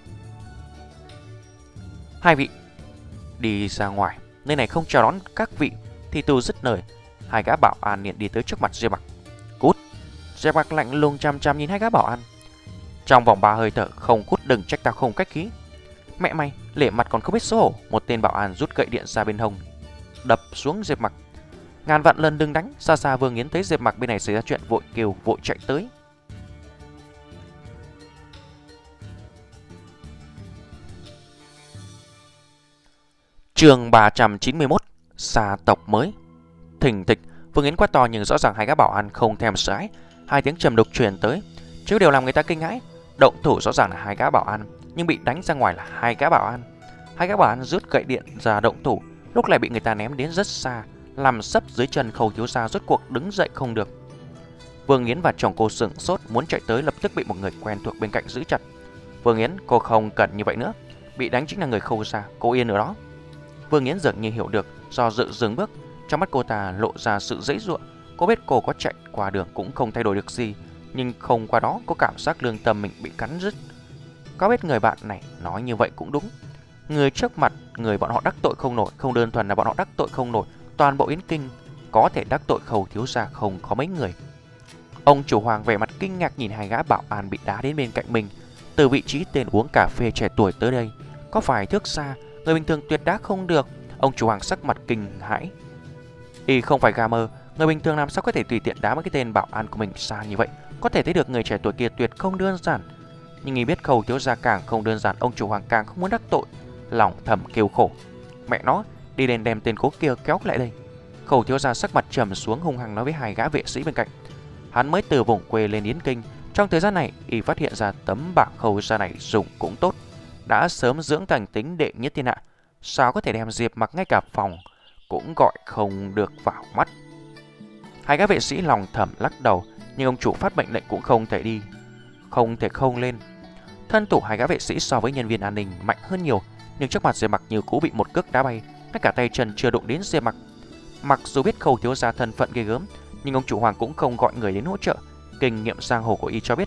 Hai vị đi ra ngoài, nơi này không chào đón các vị. Thì từ dứt lời, hai gã bảo an liền đi tới trước mặt Diệp Mặc. Cút! Diệp Mặc lạnh lùng chăm chăm nhìn hai gã bảo an. Trong vòng ba hơi thở, không cút đừng trách tao không cách khí. Mẹ mày, lệ mặt còn không biết xấu hổ. Một tên bảo an rút gậy điện ra bên hông, đập xuống Diệp Mặc. Ngàn vạn lần đừng đánh. Xa xa Vương Yến thấy Diệp Mặc bên này xảy ra chuyện, vội kêu vội chạy tới. Chương ba trăm chín mươi mốt, gia tộc mới. Thình thịch, Vương Yến quát to nhưng rõ ràng hai gã bảo an không thèm sợ hãi. Hai tiếng trầm đục truyền tới, chứ điều làm người ta kinh hãi. Động thủ rõ ràng là hai gã bảo an, nhưng bị đánh ra ngoài là hai gã bảo an. Hai gã bảo an rút gậy điện ra động thủ, lúc này bị người ta ném đến rất xa, làm sấp dưới chân Khâu thiếu gia, rốt cuộc đứng dậy không được. Vương Yến và chồng cô sững sốt, muốn chạy tới, lập tức bị một người quen thuộc bên cạnh giữ chặt. Vương Yến, cô không cần như vậy nữa, bị đánh chính là người Khâu gia, cô yên ở đó. Vương Yến dường như hiểu được, do dự dừng bước. Trong mắt cô ta lộ ra sự dãy dụa. Cô biết cô có chạy qua đường cũng không thay đổi được gì, nhưng không qua đó có cảm giác lương tâm mình bị cắn rứt. Có biết người bạn này nói như vậy cũng đúng. Người trước mặt, người bọn họ đắc tội không nổi. Không đơn thuần là bọn họ đắc tội không nổi, toàn bộ Yến Kinh có thể đắc tội Khâu thiếu gia không có mấy người. Ông chủ Hoàng vẻ mặt kinh ngạc nhìn hai gã bảo an bị đá đến bên cạnh mình. Từ vị trí tên uống cà phê trẻ tuổi tới đây, có phải thước xa, người bình thường tuyệt đá không được. Ông chủ Hoàng sắc mặt kinh hãi. Y không phải gà mờ, người bình thường làm sao có thể tùy tiện đá mấy cái tên bảo an của mình xa như vậy. Có thể thấy được người trẻ tuổi kia tuyệt không đơn giản. Nhưng Y biết Khâu thiếu gia càng không đơn giản, ông chủ Hoàng càng không muốn đắc tội. Lòng thầm kêu khổ. Mẹ nó, đi lên đem tên cố kia kéo lại đây. Khâu thiếu gia sắc mặt trầm xuống, hung hăng nói với hai gã vệ sĩ bên cạnh. Hắn mới từ vùng quê lên Yến Kinh, trong thời gian này Y phát hiện ra tấm bảng Khâu gia này dùng cũng tốt, đã sớm dưỡng thành tính đệ nhất thiên hạ. Sao có thể đem Diệp Mặc ngay cả phòng cũng gọi không được vào mắt. Hai gã vệ sĩ lòng thầm lắc đầu, nhưng ông chủ phát mệnh lệnh cũng không thể đi, không thể không lên. Thân thủ hai gã vệ sĩ so với nhân viên an ninh mạnh hơn nhiều, nhưng trước mặt Diệp Mặc như cũ bị một cước đá bay, ngay cả tay chân chưa đụng đến Diệp Mặc. Mặc dù biết Khâu thiếu gia thân phận ghê gớm, nhưng ông chủ Hoàng cũng không gọi người đến hỗ trợ. Kinh nghiệm giang hồ của Y cho biết,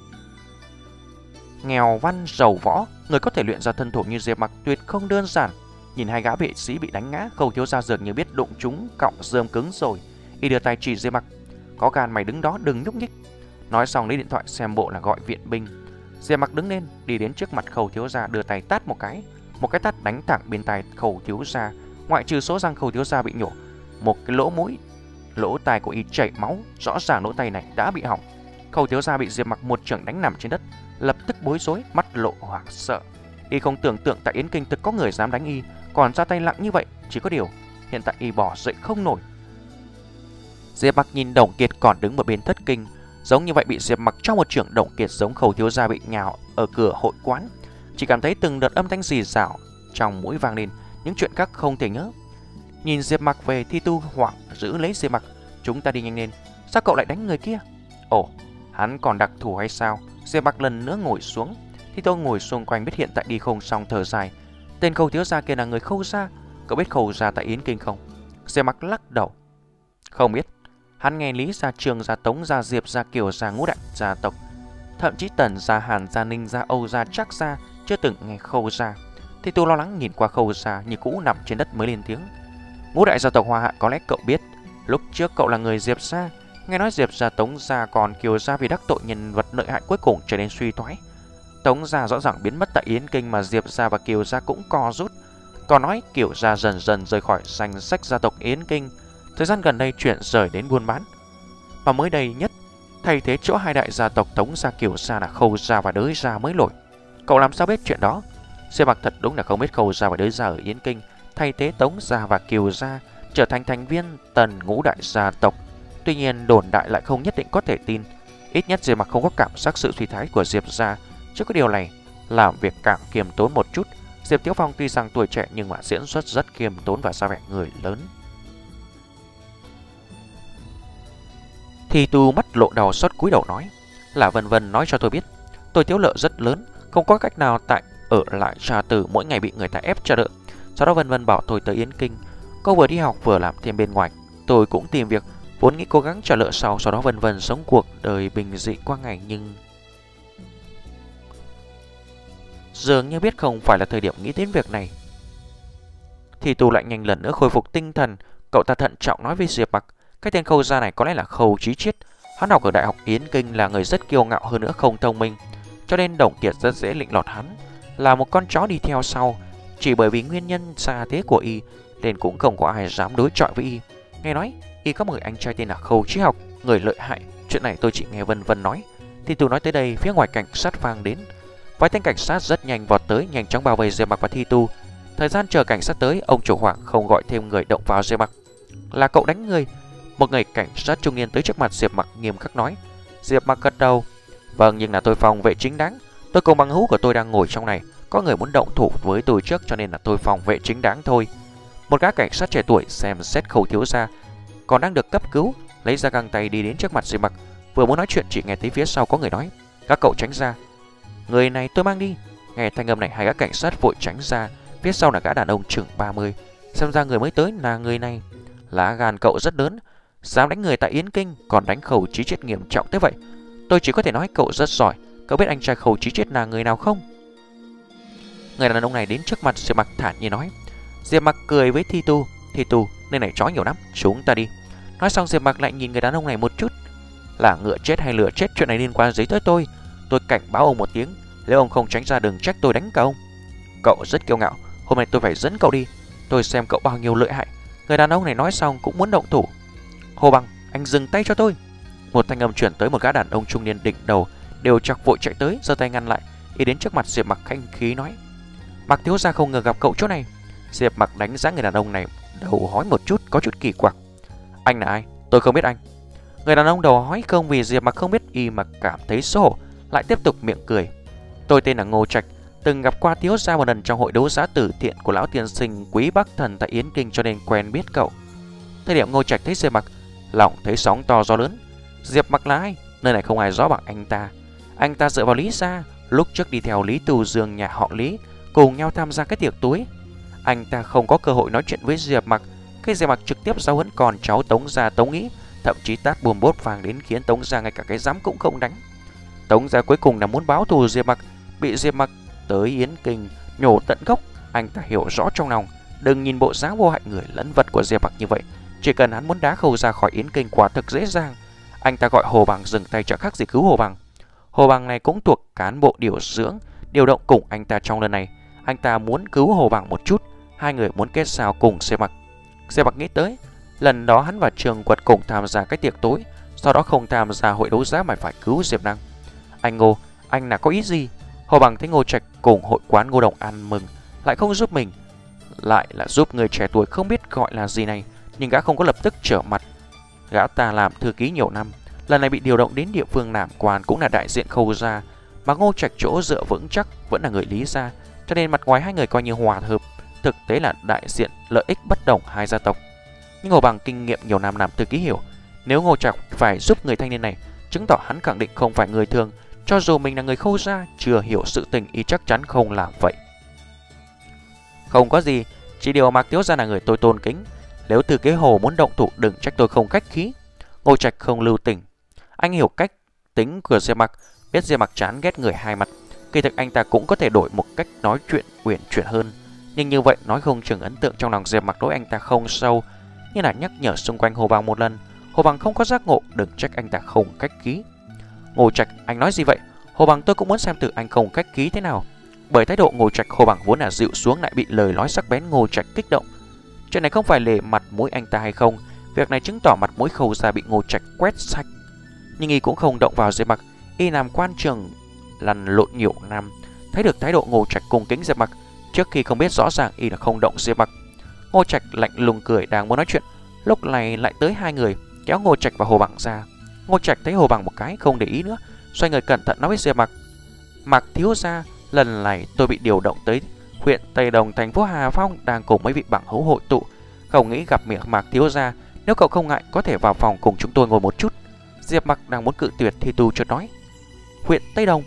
nghèo văn giàu võ, người có thể luyện ra thân thủ như Diệp Mặc tuyệt không đơn giản. Nhìn hai gã vệ sĩ bị đánh ngã, Khâu thiếu gia dường như biết đụng chúng cọng rơm cứng rồi. Y đưa tay chỉ Diệp Mặc. Có gan mày đứng đó đừng nhúc nhích. Nói xong lấy điện thoại xem bộ là gọi viện binh. Diệp Mặc đứng lên đi đến trước mặt Khâu thiếu gia, đưa tay tát một cái. Một cái tát đánh thẳng bên tai Khâu thiếu gia. Ngoại trừ số răng Khâu thiếu gia bị nhổ, một cái lỗ mũi, lỗ tai của Y chảy máu, rõ ràng lỗ tai này đã bị hỏng. Khâu thiếu gia bị Diệp Mặc một chưởng đánh nằm trên đất, lập tức bối rối, mắt lộ hoảng sợ. Y không tưởng tượng tại Yến Kinh thực có người dám đánh Y, còn ra tay nặng như vậy. Chỉ có điều hiện tại Y bỏ dậy không nổi. Diệp Mặc nhìn Đồng Kiệt còn đứng ở bên thất kinh, giống như vậy bị Diệp Mặc trong một chưởng. Đồng Kiệt giống Khâu thiếu gia bị nhào ở cửa hội quán, chỉ cảm thấy từng đợt âm thanh rì rào trong mũi vang lên, những chuyện khác không thể nhớ. Nhìn Diệp Mặc về, Thi Tu hoảng giữ lấy Diệp Mặc. Chúng ta đi nhanh lên, sao cậu lại đánh người kia? Ồ, hắn còn đặc thù hay sao? Diệp Mặc lần nữa ngồi xuống. Thi Tu ngồi xung quanh biết hiện tại đi không xong, thở dài. Tên Khâu thiếu gia kia là người Khâu gia, cậu biết Khâu gia tại Yến Kinh không? Diệp Mặc lắc đầu. Không biết. Hắn nghe Lý gia, Trường gia, Tống gia, Diệp gia, Kiều gia, ngũ đại gia tộc, thậm chí Tần gia, Hàn gia, Ninh gia, Âu gia, Trác gia, chưa từng nghe Khâu gia. Thi Tu lo lắng nhìn qua Khâu gia như cũ nằm trên đất mới lên tiếng. Ngũ đại gia tộc Hoa Hạ có lẽ cậu biết. Lúc trước cậu là người Diệp gia, nghe nói Diệp gia, Tống gia, còn Kiều gia vì đắc tội nhân vật lợi hại cuối cùng trở nên suy thoái. Tống gia rõ ràng biến mất tại Yến Kinh, mà Diệp gia và Kiều gia cũng co rút. Còn nói Kiều gia dần dần rời khỏi danh sách gia tộc Yến Kinh, thời gian gần đây chuyển rời đến buôn bán. Mà mới đây nhất, thay thế chỗ hai đại gia tộc Tống gia, Kiều gia là Khâu gia và Đới gia mới nổi. Cậu làm sao biết chuyện đó? Diệp Mặc thật đúng là không biết Khâu gia và Đới gia ở Yến Kinh thay thế Tống gia và Kiều gia trở thành thành viên Tần ngũ đại gia tộc. Tuy nhiên đồn đại lại không nhất định có thể tin. Ít nhất Diệp Mặc không có cảm giác sự suy thoái của Diệp gia. Trước cái điều này, làm việc càng kiềm tốn một chút. Diệp Tiếu Phong tuy rằng tuổi trẻ nhưng mà diễn xuất rất kiềm tốn và ra vẻ người lớn. Thì Tu mắt lộ đau xót cúi đầu nói, là Vân Vân nói cho tôi biết, tôi thiếu nợ rất lớn, không có cách nào tại ở lại trà tử, mỗi ngày bị người ta ép trả nợ. Sau đó Vân Vân bảo tôi tới Yến Kinh, cô vừa đi học vừa làm thêm bên ngoài. Tôi cũng tìm việc, vốn nghĩ cố gắng trả nợ sau. Sau đó Vân Vân sống cuộc đời bình dị qua ngày, nhưng dường như biết không phải là thời điểm nghĩ đến việc này. Thì Tu lại nhanh lần nữa khôi phục tinh thần. Cậu ta thận trọng nói với Diệp Mặc, cái tên Khâu gia này có lẽ là Khâu Chí Chiết. Hắn học ở Đại học Yến Kinh, là người rất kiêu ngạo, hơn nữa không thông minh, cho nên Đồng Kiệt rất dễ lịnh lọt hắn, là một con chó đi theo sau. Chỉ bởi vì nguyên nhân xa thế của y nên cũng không có ai dám đối chọi với y. Nghe nói y có một người anh trai tên là Khâu Chí Học, người lợi hại. Chuyện này tôi chỉ nghe Vân Vân nói. Thì Tu nói tới đây, phía ngoài cảnh sát vang đến. Vài tên cảnh sát rất nhanh vọt tới, nhanh chóng bao vây Diệp Mặc và Thi Tu. Thời gian chờ cảnh sát tới, ông chủ Hoàng không gọi thêm người động vào Diệp Mặc. Là cậu đánh người? Một người cảnh sát trung niên tới trước mặt Diệp Mặc nghiêm khắc nói. Diệp Mặc gật đầu. Vâng, nhưng là tôi phòng vệ chính đáng. Tôi cùng bằng hữu của tôi đang ngồi trong này, có người muốn động thủ với tôi trước, cho nên là tôi phòng vệ chính đáng thôi. Một gã cảnh sát trẻ tuổi xem xét Khâu thiếu gia còn đang được cấp cứu, lấy ra găng tay đi đến trước mặt Diệp Mặc. Vừa muốn nói chuyện, chỉ nghe thấy phía sau có người nói, các cậu tránh ra, người này tôi mang đi. Nghe thanh âm này, hai gã cảnh sát vội tránh ra. Phía sau là gã đàn ông chừng ba mươi, xem ra người mới tới là người này. Lá gan cậu rất lớn, dám đánh người tại Yến Kinh, còn đánh Khâu Chí Chiết nghiêm trọng thế vậy. Tôi chỉ có thể nói cậu rất giỏi. Cậu biết anh trai Khâu Chí Chiết là người nào không? Người đàn ông này đến trước mặt Diệp Mặc thản nhiên nói. Diệp Mặc cười với Thi Tu. Thi Tu, nơi này chó nhiều lắm, chúng ta đi. Nói xong Diệp Mặc lại nhìn người đàn ông này một chút. Là ngựa chết hay lửa chết, chuyện này liên quan gì tới tôi? Tôi cảnh báo ông một tiếng, nếu ông không tránh ra đừng trách tôi đánh cậu. Cậu rất kiêu ngạo, hôm nay tôi phải dẫn cậu đi, tôi xem cậu bao nhiêu lợi hại. Người đàn ông này nói xong cũng muốn động thủ. Hồ Bằng, anh dừng tay cho tôi. Một thanh âm chuyển tới, một gã đàn ông trung niên đỉnh đầu đều chọc vội chạy tới, giơ tay ngăn lại. Y đến trước mặt Diệp Mặc khanh khí nói, Mặc thiếu gia không ngờ gặp cậu chỗ này. Diệp Mặc đánh giá người đàn ông này, đầu hói một chút, có chút kỳ quặc. Anh là ai? Tôi không biết anh. Người đàn ông đầu hói không vì Diệp Mặc không biết y mà cảm thấy xấu hổ, lại tiếp tục miệng cười. Tôi tên là Ngô Trạch, từng gặp qua thiếu gia một lần trong hội đấu giá từ thiện của lão tiên sinh Quý Bắc Thần tại Yến Kinh, cho nên quen biết cậu. Thời điểm Ngô Trạch thấy Diệp Mặc, lòng thấy sóng to gió lớn. Diệp Mặc là ai? Nơi này không ai rõ bằng anh ta. Anh ta dựa vào Lý gia, lúc trước đi theo Lý Tù Dương nhà họ Lý, cùng nhau tham gia cái tiệc tối. Anh ta không có cơ hội nói chuyện với Diệp Mặc, khi Diệp Mặc trực tiếp giáo huấn con cháu Tống gia Tống Nghĩ, thậm chí tát bùm bốt vàng đến khiến Tống gia ngay cả cái dám cũng không đánh. Tống gia cuối cùng là muốn báo thù Diệp Mặc, bị Diệp Mặc tới Yến Kinh nhổ tận gốc. Anh ta hiểu rõ trong lòng, đừng nhìn bộ dáng vô hại người lẫn vật của Diệp Mặc như vậy, chỉ cần hắn muốn đá Khâu ra khỏi Yến Kinh quả thực dễ dàng. Anh ta gọi Hồ Bằng dừng tay, chẳng khác gì cứu Hồ Bằng. Hồ Bằng này cũng thuộc cán bộ điều dưỡng điều động cùng anh ta trong lần này. Anh ta muốn cứu Hồ Bằng một chút, hai người muốn kết giao cùng Diệp Mặc. Diệp Mặc nghĩ tới lần đó hắn và Trường Quật cùng tham gia cái tiệc tối, sau đó không tham gia hội đấu giá mà phải cứu Diệp Năng. Anh Ngô, anh là có ý gì? Hồ Bằng thấy Ngô Trạch cùng hội quán Ngô Đồng ăn mừng, lại không giúp mình, lại là giúp người trẻ tuổi không biết gọi là gì này, nhưng gã không có lập tức trở mặt. Gã ta làm thư ký nhiều năm, lần này bị điều động đến địa phương làm quan, cũng là đại diện Khâu gia, mà Ngô Trạch chỗ dựa vững chắc vẫn là người Lý gia, cho nên mặt ngoài hai người coi như hòa hợp, thực tế là đại diện lợi ích bất đồng hai gia tộc. Nhưng Hồ Bằng kinh nghiệm nhiều năm làm thư ký hiểu, nếu Ngô Trạch phải giúp người thanh niên này, chứng tỏ hắn khẳng định không phải người thường. Cho dù mình là người Khâu gia, chưa hiểu sự tình, y chắc chắn không làm vậy. Không có gì, chỉ điều Mạc thiếu gia là người tôi tôn kính, nếu thư ký Hồ muốn động thủ đừng trách tôi không khách khí. Ngô Trạch không lưu tình, anh hiểu cách tính của Diệp Mặc, biết Diệp Mặc chán ghét người hai mặt. Kỳ thực anh ta cũng có thể đổi một cách nói chuyện uyển chuyển hơn, nhưng như vậy nói không chừng ấn tượng trong lòng Diệp Mặc đối anh ta không sâu. Như là nhắc nhở xung quanh Hồ Bằng một lần, Hồ Bằng không có giác ngộ, đừng trách anh ta không khách khí. Ngô Trạch, anh nói gì vậy? Hồ Bằng, tôi cũng muốn xem thử anh không khách khí thế nào. Bởi thái độ Ngô Trạch, Hồ Bằng vốn là dịu xuống lại bị lời nói sắc bén Ngô Trạch kích động. Chuyện này không phải lề mặt mũi anh ta hay không, việc này chứng tỏ mặt mũi Khâu gia bị Ngô Trạch quét sạch. Nhưng y cũng không động vào Diệp Mặc, y làm quan trường lăn lộn nhiều năm, thấy được thái độ Ngô Trạch cung kính Diệp Mặc, trước khi không biết rõ ràng y là không động Diệp Mặc. Ngô Trạch lạnh lùng cười, đang muốn nói chuyện, lúc này lại tới hai người kéo Ngô Trạch và Hồ Bằng ra. Ngô Trạch thấy Hồ Bằng một cái không để ý nữa, xoay người cẩn thận nói với Diệp Mặc, Mặc thiếu gia, lần này tôi bị điều động tới huyện Tây Đồng, thành phố Hà Phong, đang cùng mấy vị bằng hữu hội tụ, không nghĩ gặp miệng Mạc thiếu gia, nếu cậu không ngại có thể vào phòng cùng chúng tôi ngồi một chút. Diệp Mặc đang muốn cự tuyệt thì Tu chợt nói: "Huyện Tây Đồng."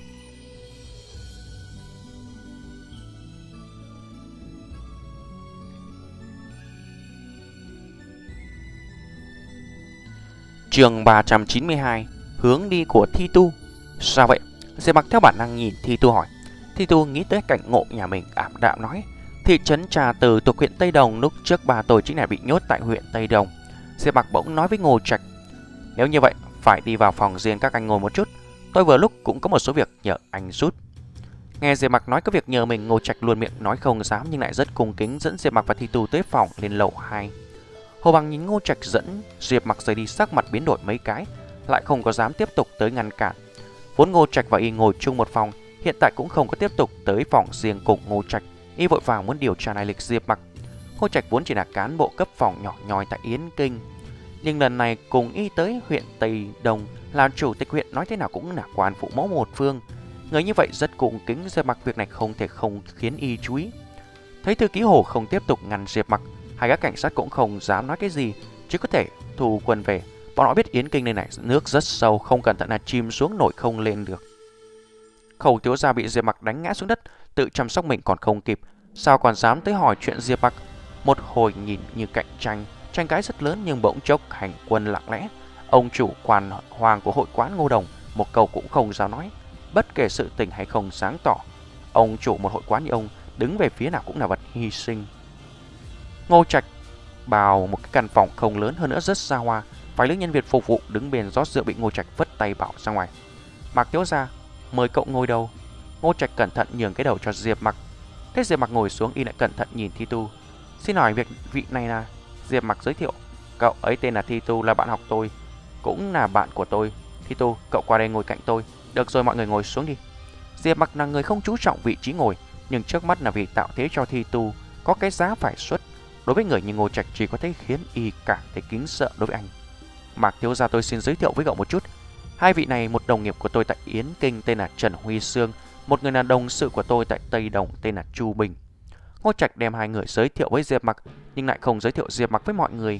Chương ba trăm chín mươi hai: Hướng đi của Thi Tu. Sao vậy? Diệp Mặc theo bản năng nhìn Thi Tu hỏi. Thi Tu nghĩ tới cảnh ngộ nhà mình, ảm đạm nói: "Thị trấn Trà Từ thuộc huyện Tây Đồng, lúc trước bà tôi chính là bị nhốt tại huyện Tây Đồng." Diệp Mặc bỗng nói với Ngô Trạch: "Nếu như vậy, phải đi vào phòng riêng các anh ngồi một chút. Tôi vừa lúc cũng có một số việc nhờ anh giúp." Nghe Diệp Mặc nói có việc nhờ mình, Ngô Trạch luôn miệng nói không dám nhưng lại rất cung kính dẫn Diệp Mặc và Thi Tu tới phòng lên lầu hai. Hồ Bằng nhìn Ngô Trạch dẫn Diệp Mặc rời đi, sắc mặt biến đổi mấy cái, lại không có dám tiếp tục tới ngăn cản. Vốn Ngô Trạch và y ngồi chung một phòng, hiện tại cũng không có tiếp tục tới phòng riêng cùng Ngô Trạch. Y vội vàng muốn điều tra lai lịch Diệp Mặc. Ngô Trạch vốn chỉ là cán bộ cấp phòng nhỏ nhoi tại Yến Kinh, nhưng lần này cùng y tới huyện Tây Đồng, làm chủ tịch huyện nói thế nào cũng là quan phụ mẫu một phương. Người như vậy rất cung kính Diệp Mặc, việc này không thể không khiến y chú ý. Thấy thư ký Hồ không tiếp tục ngăn Diệp Mặc, hai các cảnh sát cũng không dám nói cái gì, chỉ có thể thu quân về. Bọn họ biết Yến Kinh nơi này nước rất sâu, không cẩn thận là chìm xuống nổi không lên được. Khâu thiếu gia bị Diệp Mặc đánh ngã xuống đất, tự chăm sóc mình còn không kịp, sao còn dám tới hỏi chuyện Diệp Mặc. Một hồi nhìn như cạnh tranh, tranh cãi rất lớn, nhưng bỗng chốc hành quân lặng lẽ. Ông chủ quan hoàng của hội quán Ngô Đồng một câu cũng không dám nói, bất kể sự tình hay không sáng tỏ. Ông chủ một hội quán như ông, đứng về phía nào cũng là vật hy sinh. Ngô Trạch vào một cái căn phòng không lớn, hơn nữa rất xa hoa. Vài nữ nhân viên phục vụ đứng bên rót rượu bị Ngô Trạch vất tay bảo ra ngoài. "Mạc thiếu gia, mời cậu ngồi đâu." Ngô Trạch cẩn thận nhường cái đầu cho Diệp Mặc. Thế Diệp Mặc ngồi xuống, y lại cẩn thận nhìn Thi Tu. "Xin hỏi việc vị này là..." Diệp Mặc giới thiệu: "Cậu ấy tên là Thi Tu, là bạn học tôi, cũng là bạn của tôi. Thi Tu, cậu qua đây ngồi cạnh tôi." "Được rồi, mọi người ngồi xuống đi." Diệp Mặc là người không chú trọng vị trí ngồi, nhưng trước mắt là vì tạo thế cho Thi Tu có cái giá phải xuất. Đối với người như Ngô Trạch chỉ có thể khiến y cảm thấy kính sợ đối với anh. "Mạc thiếu gia, tôi xin giới thiệu với cậu một chút. Hai vị này, một đồng nghiệp của tôi tại Yến Kinh tên là Trần Huy Sương, một người là đồng sự của tôi tại Tây Đồng tên là Chu Bình." Ngô Trạch đem hai người giới thiệu với Diệp Mặc, nhưng lại không giới thiệu Diệp Mặc với mọi người.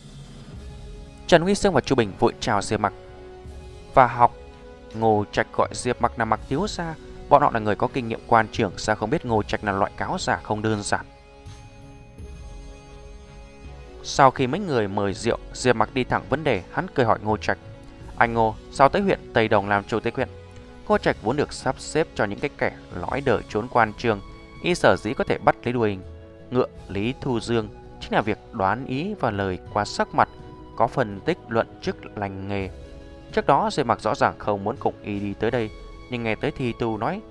Trần Huy Sương và Chu Bình vội chào Diệp Mặc và học. Ngô Trạch gọi Diệp Mặc là Mạc thiếu gia. Bọn họ là người có kinh nghiệm quan trường, sao không biết Ngô Trạch là loại cáo giả không đơn giản. Sau khi mấy người mời rượu, Diệp Mặc đi thẳng vấn đề. Hắn cười hỏi Ngô Trạch: "Anh Ngô, sao tới huyện Tây Đồng làm chủ tịch huyện?" Ngô Trạch vốn được sắp xếp cho những cái kẻ lõi đời trốn quan trường, y sở dĩ có thể bắt lấy đuôi ngựa Lý Thu Dương chính là việc đoán ý và lời qua sắc mặt, có phân tích luận chức lành nghề. Trước đó Diệp Mặc rõ ràng không muốn cùng y đi tới đây, nhưng nghe tới Thi Tu nói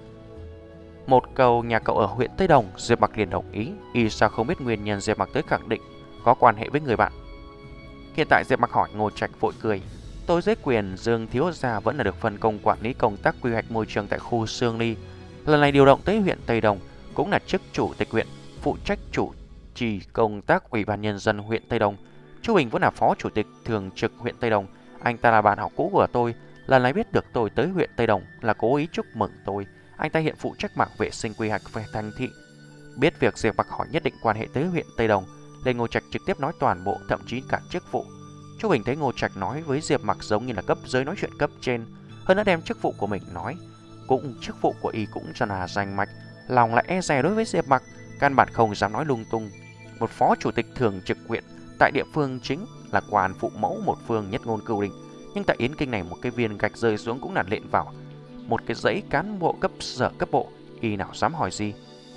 một câu nhà cậu ở huyện Tây Đồng, Diệp Mặc liền đồng ý. Y sao không biết nguyên nhân, Diệp Mặc tới khẳng định có quan hệ với người bạn. Hiện tại Diệp Mặc hỏi, Ngô Trạch vội cười: "Tôi dưới quyền Dương thiếu gia vẫn là được phân công quản lý công tác quy hoạch môi trường tại khu Sương Ly. Lần này điều động tới huyện Tây Đồng cũng là chức chủ tịch huyện, phụ trách chủ trì công tác ủy ban nhân dân huyện Tây Đồng. Chu Bình vẫn là phó chủ tịch thường trực huyện Tây Đồng. Anh ta là bạn học cũ của tôi, lần này biết được tôi tới huyện Tây Đồng là cố ý chúc mừng tôi. Anh ta hiện phụ trách mảng vệ sinh quy hoạch về thành thị." Biết việc Diệp Mặc hỏi nhất định quan hệ tới huyện Tây Đồng, nên Ngô Trạch trực tiếp nói toàn bộ, thậm chí cả chức vụ. Chu Bình thấy Ngô Trạch nói với Diệp Mặc giống như là cấp dưới nói chuyện cấp trên, hơn nữa đem chức vụ của mình nói, cũng chức vụ của y cũng cho là danh mạch, lòng lại e dè đối với Diệp Mặc, căn bản không dám nói lung tung. Một phó chủ tịch thường trực huyện tại địa phương chính là quan phụ mẫu một phương, nhất ngôn cửu đình, nhưng tại Yến Kinh này một cái viên gạch rơi xuống cũng là lện vào một cái dãy cán bộ cấp sở cấp bộ, y nào dám hỏi gì.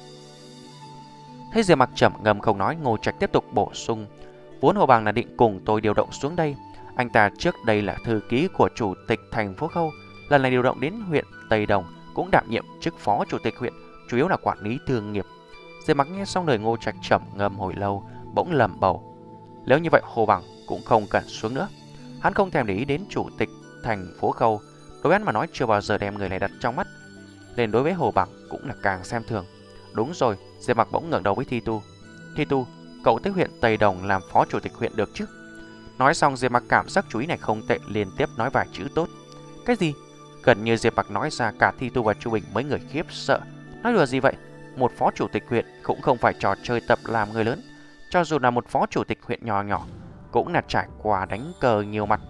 Thấy Diệp Mặc trầm ngâm không nói, Ngô Trạch tiếp tục bổ sung: "Vốn Hồ Bằng là định cùng tôi điều động xuống đây. Anh ta trước đây là thư ký của chủ tịch thành phố Khâu, lần này điều động đến huyện Tây Đồng cũng đảm nhiệm chức phó chủ tịch huyện, chủ yếu là quản lý thương nghiệp." Diệp Mặc nghe xong lời Ngô Trạch trầm ngâm hồi lâu, bỗng lẩm bầu: "Nếu như vậy Hồ Bằng cũng không cần xuống nữa." Hắn không thèm để ý đến chủ tịch thành phố Khâu, đối với hắn mà nói chưa bao giờ đem người này đặt trong mắt, nên đối với Hồ Bằng cũng là càng xem thường. Đúng rồi, Diệp Mặc bỗng ngẩng đầu với Thi Tu: "Thi Tu, cậu tới huyện Tây Đồng làm phó chủ tịch huyện được chứ?" Nói xong Diệp Mặc cảm giác chú ý này không tệ, liên tiếp nói vài chữ tốt. Cái gì? Gần như Diệp Mặc nói ra, cả Thi Tu và Chu Bình mấy người khiếp sợ. Nói đùa gì vậy? Một phó chủ tịch huyện cũng không phải trò chơi tập làm người lớn. Cho dù là một phó chủ tịch huyện nhỏ nhỏ cũng là trải qua đánh cờ nhiều mặt.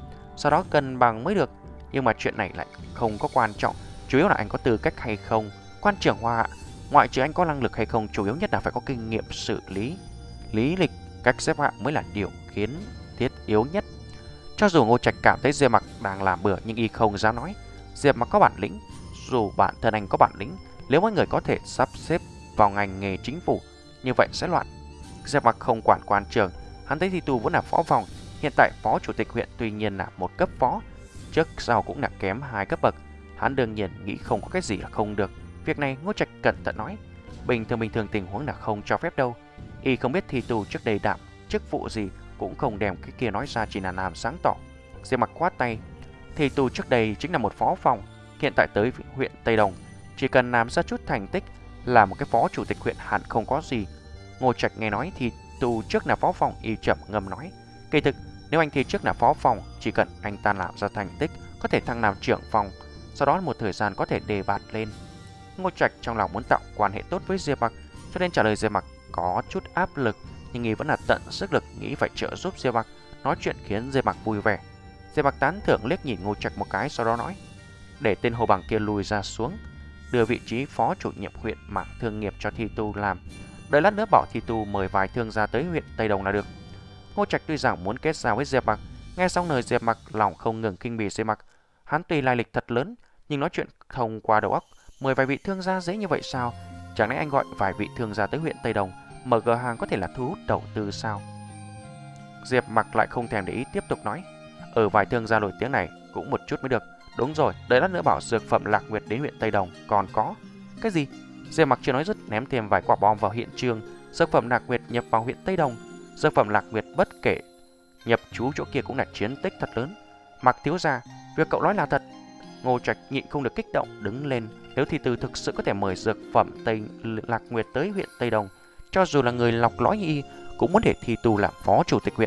sau đó cân bằng mới được. Nhưng mà chuyện này lại không có quan trọng, chủ yếu là anh có tư cách hay không. Quan trưởng Hoa Hạ, ngoại trừ anh có năng lực hay không, chủ yếu nhất là phải có kinh nghiệm xử lý. Lý lịch, cách xếp hạng mới là điều khiến thiết yếu nhất. Cho dù Ngô Trạch cảm thấy Diệp Mặc đang làm bừa nhưng y không dám nói. Diệp Mặc có bản lĩnh, dù bản thân anh có bản lĩnh, nếu mỗi người có thể sắp xếp vào ngành nghề chính phủ, như vậy sẽ loạn. Diệp Mặc không quản quan trường, hắn thấy Thi Tu vẫn là phó phòng, hiện tại phó chủ tịch huyện tuy nhiên là một cấp phó, trước sau cũng là kém hai cấp bậc. Hắn đương nhiên nghĩ không có cái gì là không được. Việc này Ngô Trạch cẩn thận nói, bình thường bình thường tình huống là không cho phép đâu. Y không biết Thi Tu trước đây đảm chức vụ gì, cũng không đem cái kia nói ra, chỉ là làm sáng tỏ. Diệp Mặc quát tay, Thi Tu trước đây chính là một phó phòng, hiện tại tới huyện Tây Đồng, chỉ cần làm ra chút thành tích là một cái phó chủ tịch huyện hẳn không có gì. Ngô Trạch nghe nói Thi Tu trước là phó phòng, y chậm ngâm nói, kỳ thực nếu anh Thi trước là phó phòng, chỉ cần anh ta làm ra thành tích có thể thăng làm trưởng phòng, sau đó một thời gian có thể đề bạt lên. Ngô Trạch trong lòng muốn tạo quan hệ tốt với Diệp Mặc, cho nên trả lời Diệp Mặc có chút áp lực, nhưng y vẫn là tận sức lực nghĩ phải trợ giúp Diệp Mặc. Nói chuyện khiến Diệp Mặc vui vẻ. Diệp Mặc tán thưởng liếc nhìn Ngô Trạch một cái, sau đó nói, để tên Hồ Bằng kia lùi ra xuống, đưa vị trí phó chủ nhiệm huyện mảng thương nghiệp cho Thi Tu làm. Đợi lát nữa bảo Thi Tu mời vài thương gia tới huyện Tây Đồng là được. Ngô Trạch tuy rằng muốn kết giao với Diệp Mặc, nghe xong lời Diệp Mặc lòng không ngừng kinh bỉ Diệp Mặc. Hắn tuy lai lịch thật lớn, nhưng nói chuyện thông qua đầu óc, mời vài vị thương gia dễ như vậy sao? Chẳng lẽ anh gọi vài vị thương gia tới huyện Tây Đồng mở cửa hàng có thể là thu hút đầu tư sao? Diệp Mặc lại không thèm để ý, tiếp tục nói, ở vài thương gia nổi tiếng này cũng một chút mới được. Đúng rồi, đợi lát nữa bảo dược phẩm Lạc Nguyệt đến huyện Tây Đồng. Còn có cái gì? Diệp Mặc chưa nói dứt, ném thêm vài quả bom vào hiện trường. Dược phẩm Lạc Nguyệt nhập vào huyện Tây Đồng. Dược phẩm Lạc Nguyệt bất kể nhập trú chỗ kia cũng là chiến tích thật lớn. Mặc thiếu gia, việc cậu nói là thật. Ngô Trạch nhịn không được kích động đứng lên. Nếu Thi Từ thực sự có thể mời dược phẩm Tây Lạc Nguyệt tới huyện Tây Đồng, cho dù là người lọc lõi như y cũng muốn để Thi Tu làm phó chủ tịch huyện.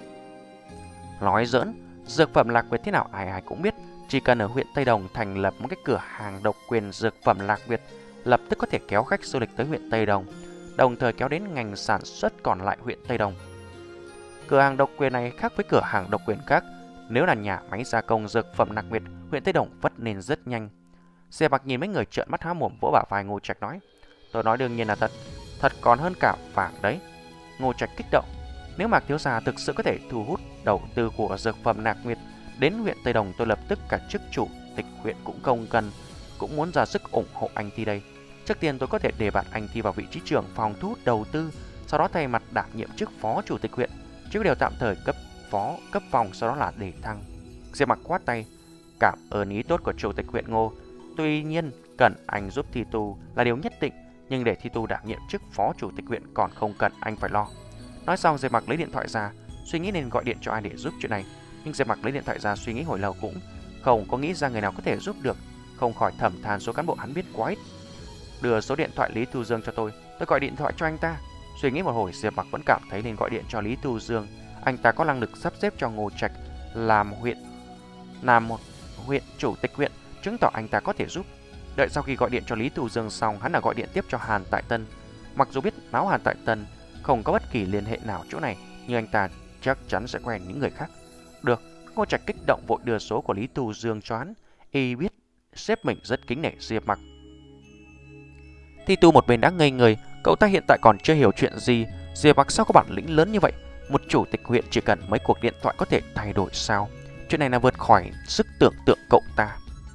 Nói giỡn, dược phẩm Lạc Nguyệt thế nào ai ai cũng biết. Chỉ cần ở huyện Tây Đồng thành lập một cái cửa hàng độc quyền dược phẩm Lạc Nguyệt, lập tức có thể kéo khách du lịch tới huyện Tây Đồng, đồng thời kéo đến ngành sản xuất còn lại huyện Tây Đồng. Cửa hàng độc quyền này khác với cửa hàng độc quyền khác, nếu là nhà máy gia công dược phẩm Lạc Nguyệt, huyện Tây Đồng vất nên rất nhanh. Diệp Mặc nhìn mấy người trợn mắt há mồm, vỗ bả vai Ngô Trạch nói, tôi nói đương nhiên là thật, thật còn hơn cả vàng đấy. Ngô Trạch kích động, nếu Mạc thiếu gia thực sự có thể thu hút đầu tư của dược phẩm Lạc Nguyệt đến huyện Tây Đồng, tôi lập tức cả chức chủ tịch huyện cũng không cần, cũng muốn ra sức ủng hộ anh Thi đây. Trước tiên tôi có thể đề bạt anh Thi vào vị trí trưởng phòng thu hút đầu tư, sau đó thay mặt đảm nhiệm chức phó chủ tịch huyện, chứ đều tạm thời cấp phó, cấp phòng, sau đó là để thăng. Diệp Mặc quát tay, cảm ơn ý tốt của chủ tịch huyện Ngô, tuy nhiên cần anh giúp Thi Tu là điều nhất định, nhưng để Thi Tu đảm nhiệm chức phó chủ tịch huyện còn không cần anh phải lo. Nói xong Diệp Mặc lấy điện thoại ra, suy nghĩ nên gọi điện cho ai để giúp chuyện này. Nhưng Diệp Mặc lấy điện thoại ra suy nghĩ hồi lâu cũng không có nghĩ ra người nào có thể giúp được, không khỏi thầm than số cán bộ hắn biết quá ít. Đưa số điện thoại Lý Tu Dương cho tôi, tôi gọi điện thoại cho anh ta. Suy nghĩ một hồi, Diệp Mặc vẫn cảm thấy nên gọi điện cho Lý Tu Dương. Anh ta có năng lực sắp xếp cho Ngô Trạch làm huyện làm một huyện chủ tịch huyện, chứng tỏ anh ta có thể giúp. Đợi sau khi gọi điện cho Lý Tu Dương xong, hắn là gọi điện tiếp cho Hàn Tại Tân. Mặc dù biết Mão Hàn Tại Tân không có bất kỳ liên hệ nào chỗ này, nhưng anh ta chắc chắn sẽ quen những người khác. Được, Ngô Trạch kích động vội đưa số của Lý Tu Dương cho hắn. Y biết sếp mình rất kính nể Diệp Mặc. Thi Tu một bên đã ngây người, cậu ta hiện tại còn chưa hiểu chuyện gì. Diệp Mặc sao có bản lĩnh lớn như vậy? Một chủ tịch huyện chỉ cần mấy cuộc điện thoại có thể thay đổi sao? Chuyện này là vượt khỏi sức tưởng tượng cậu ta.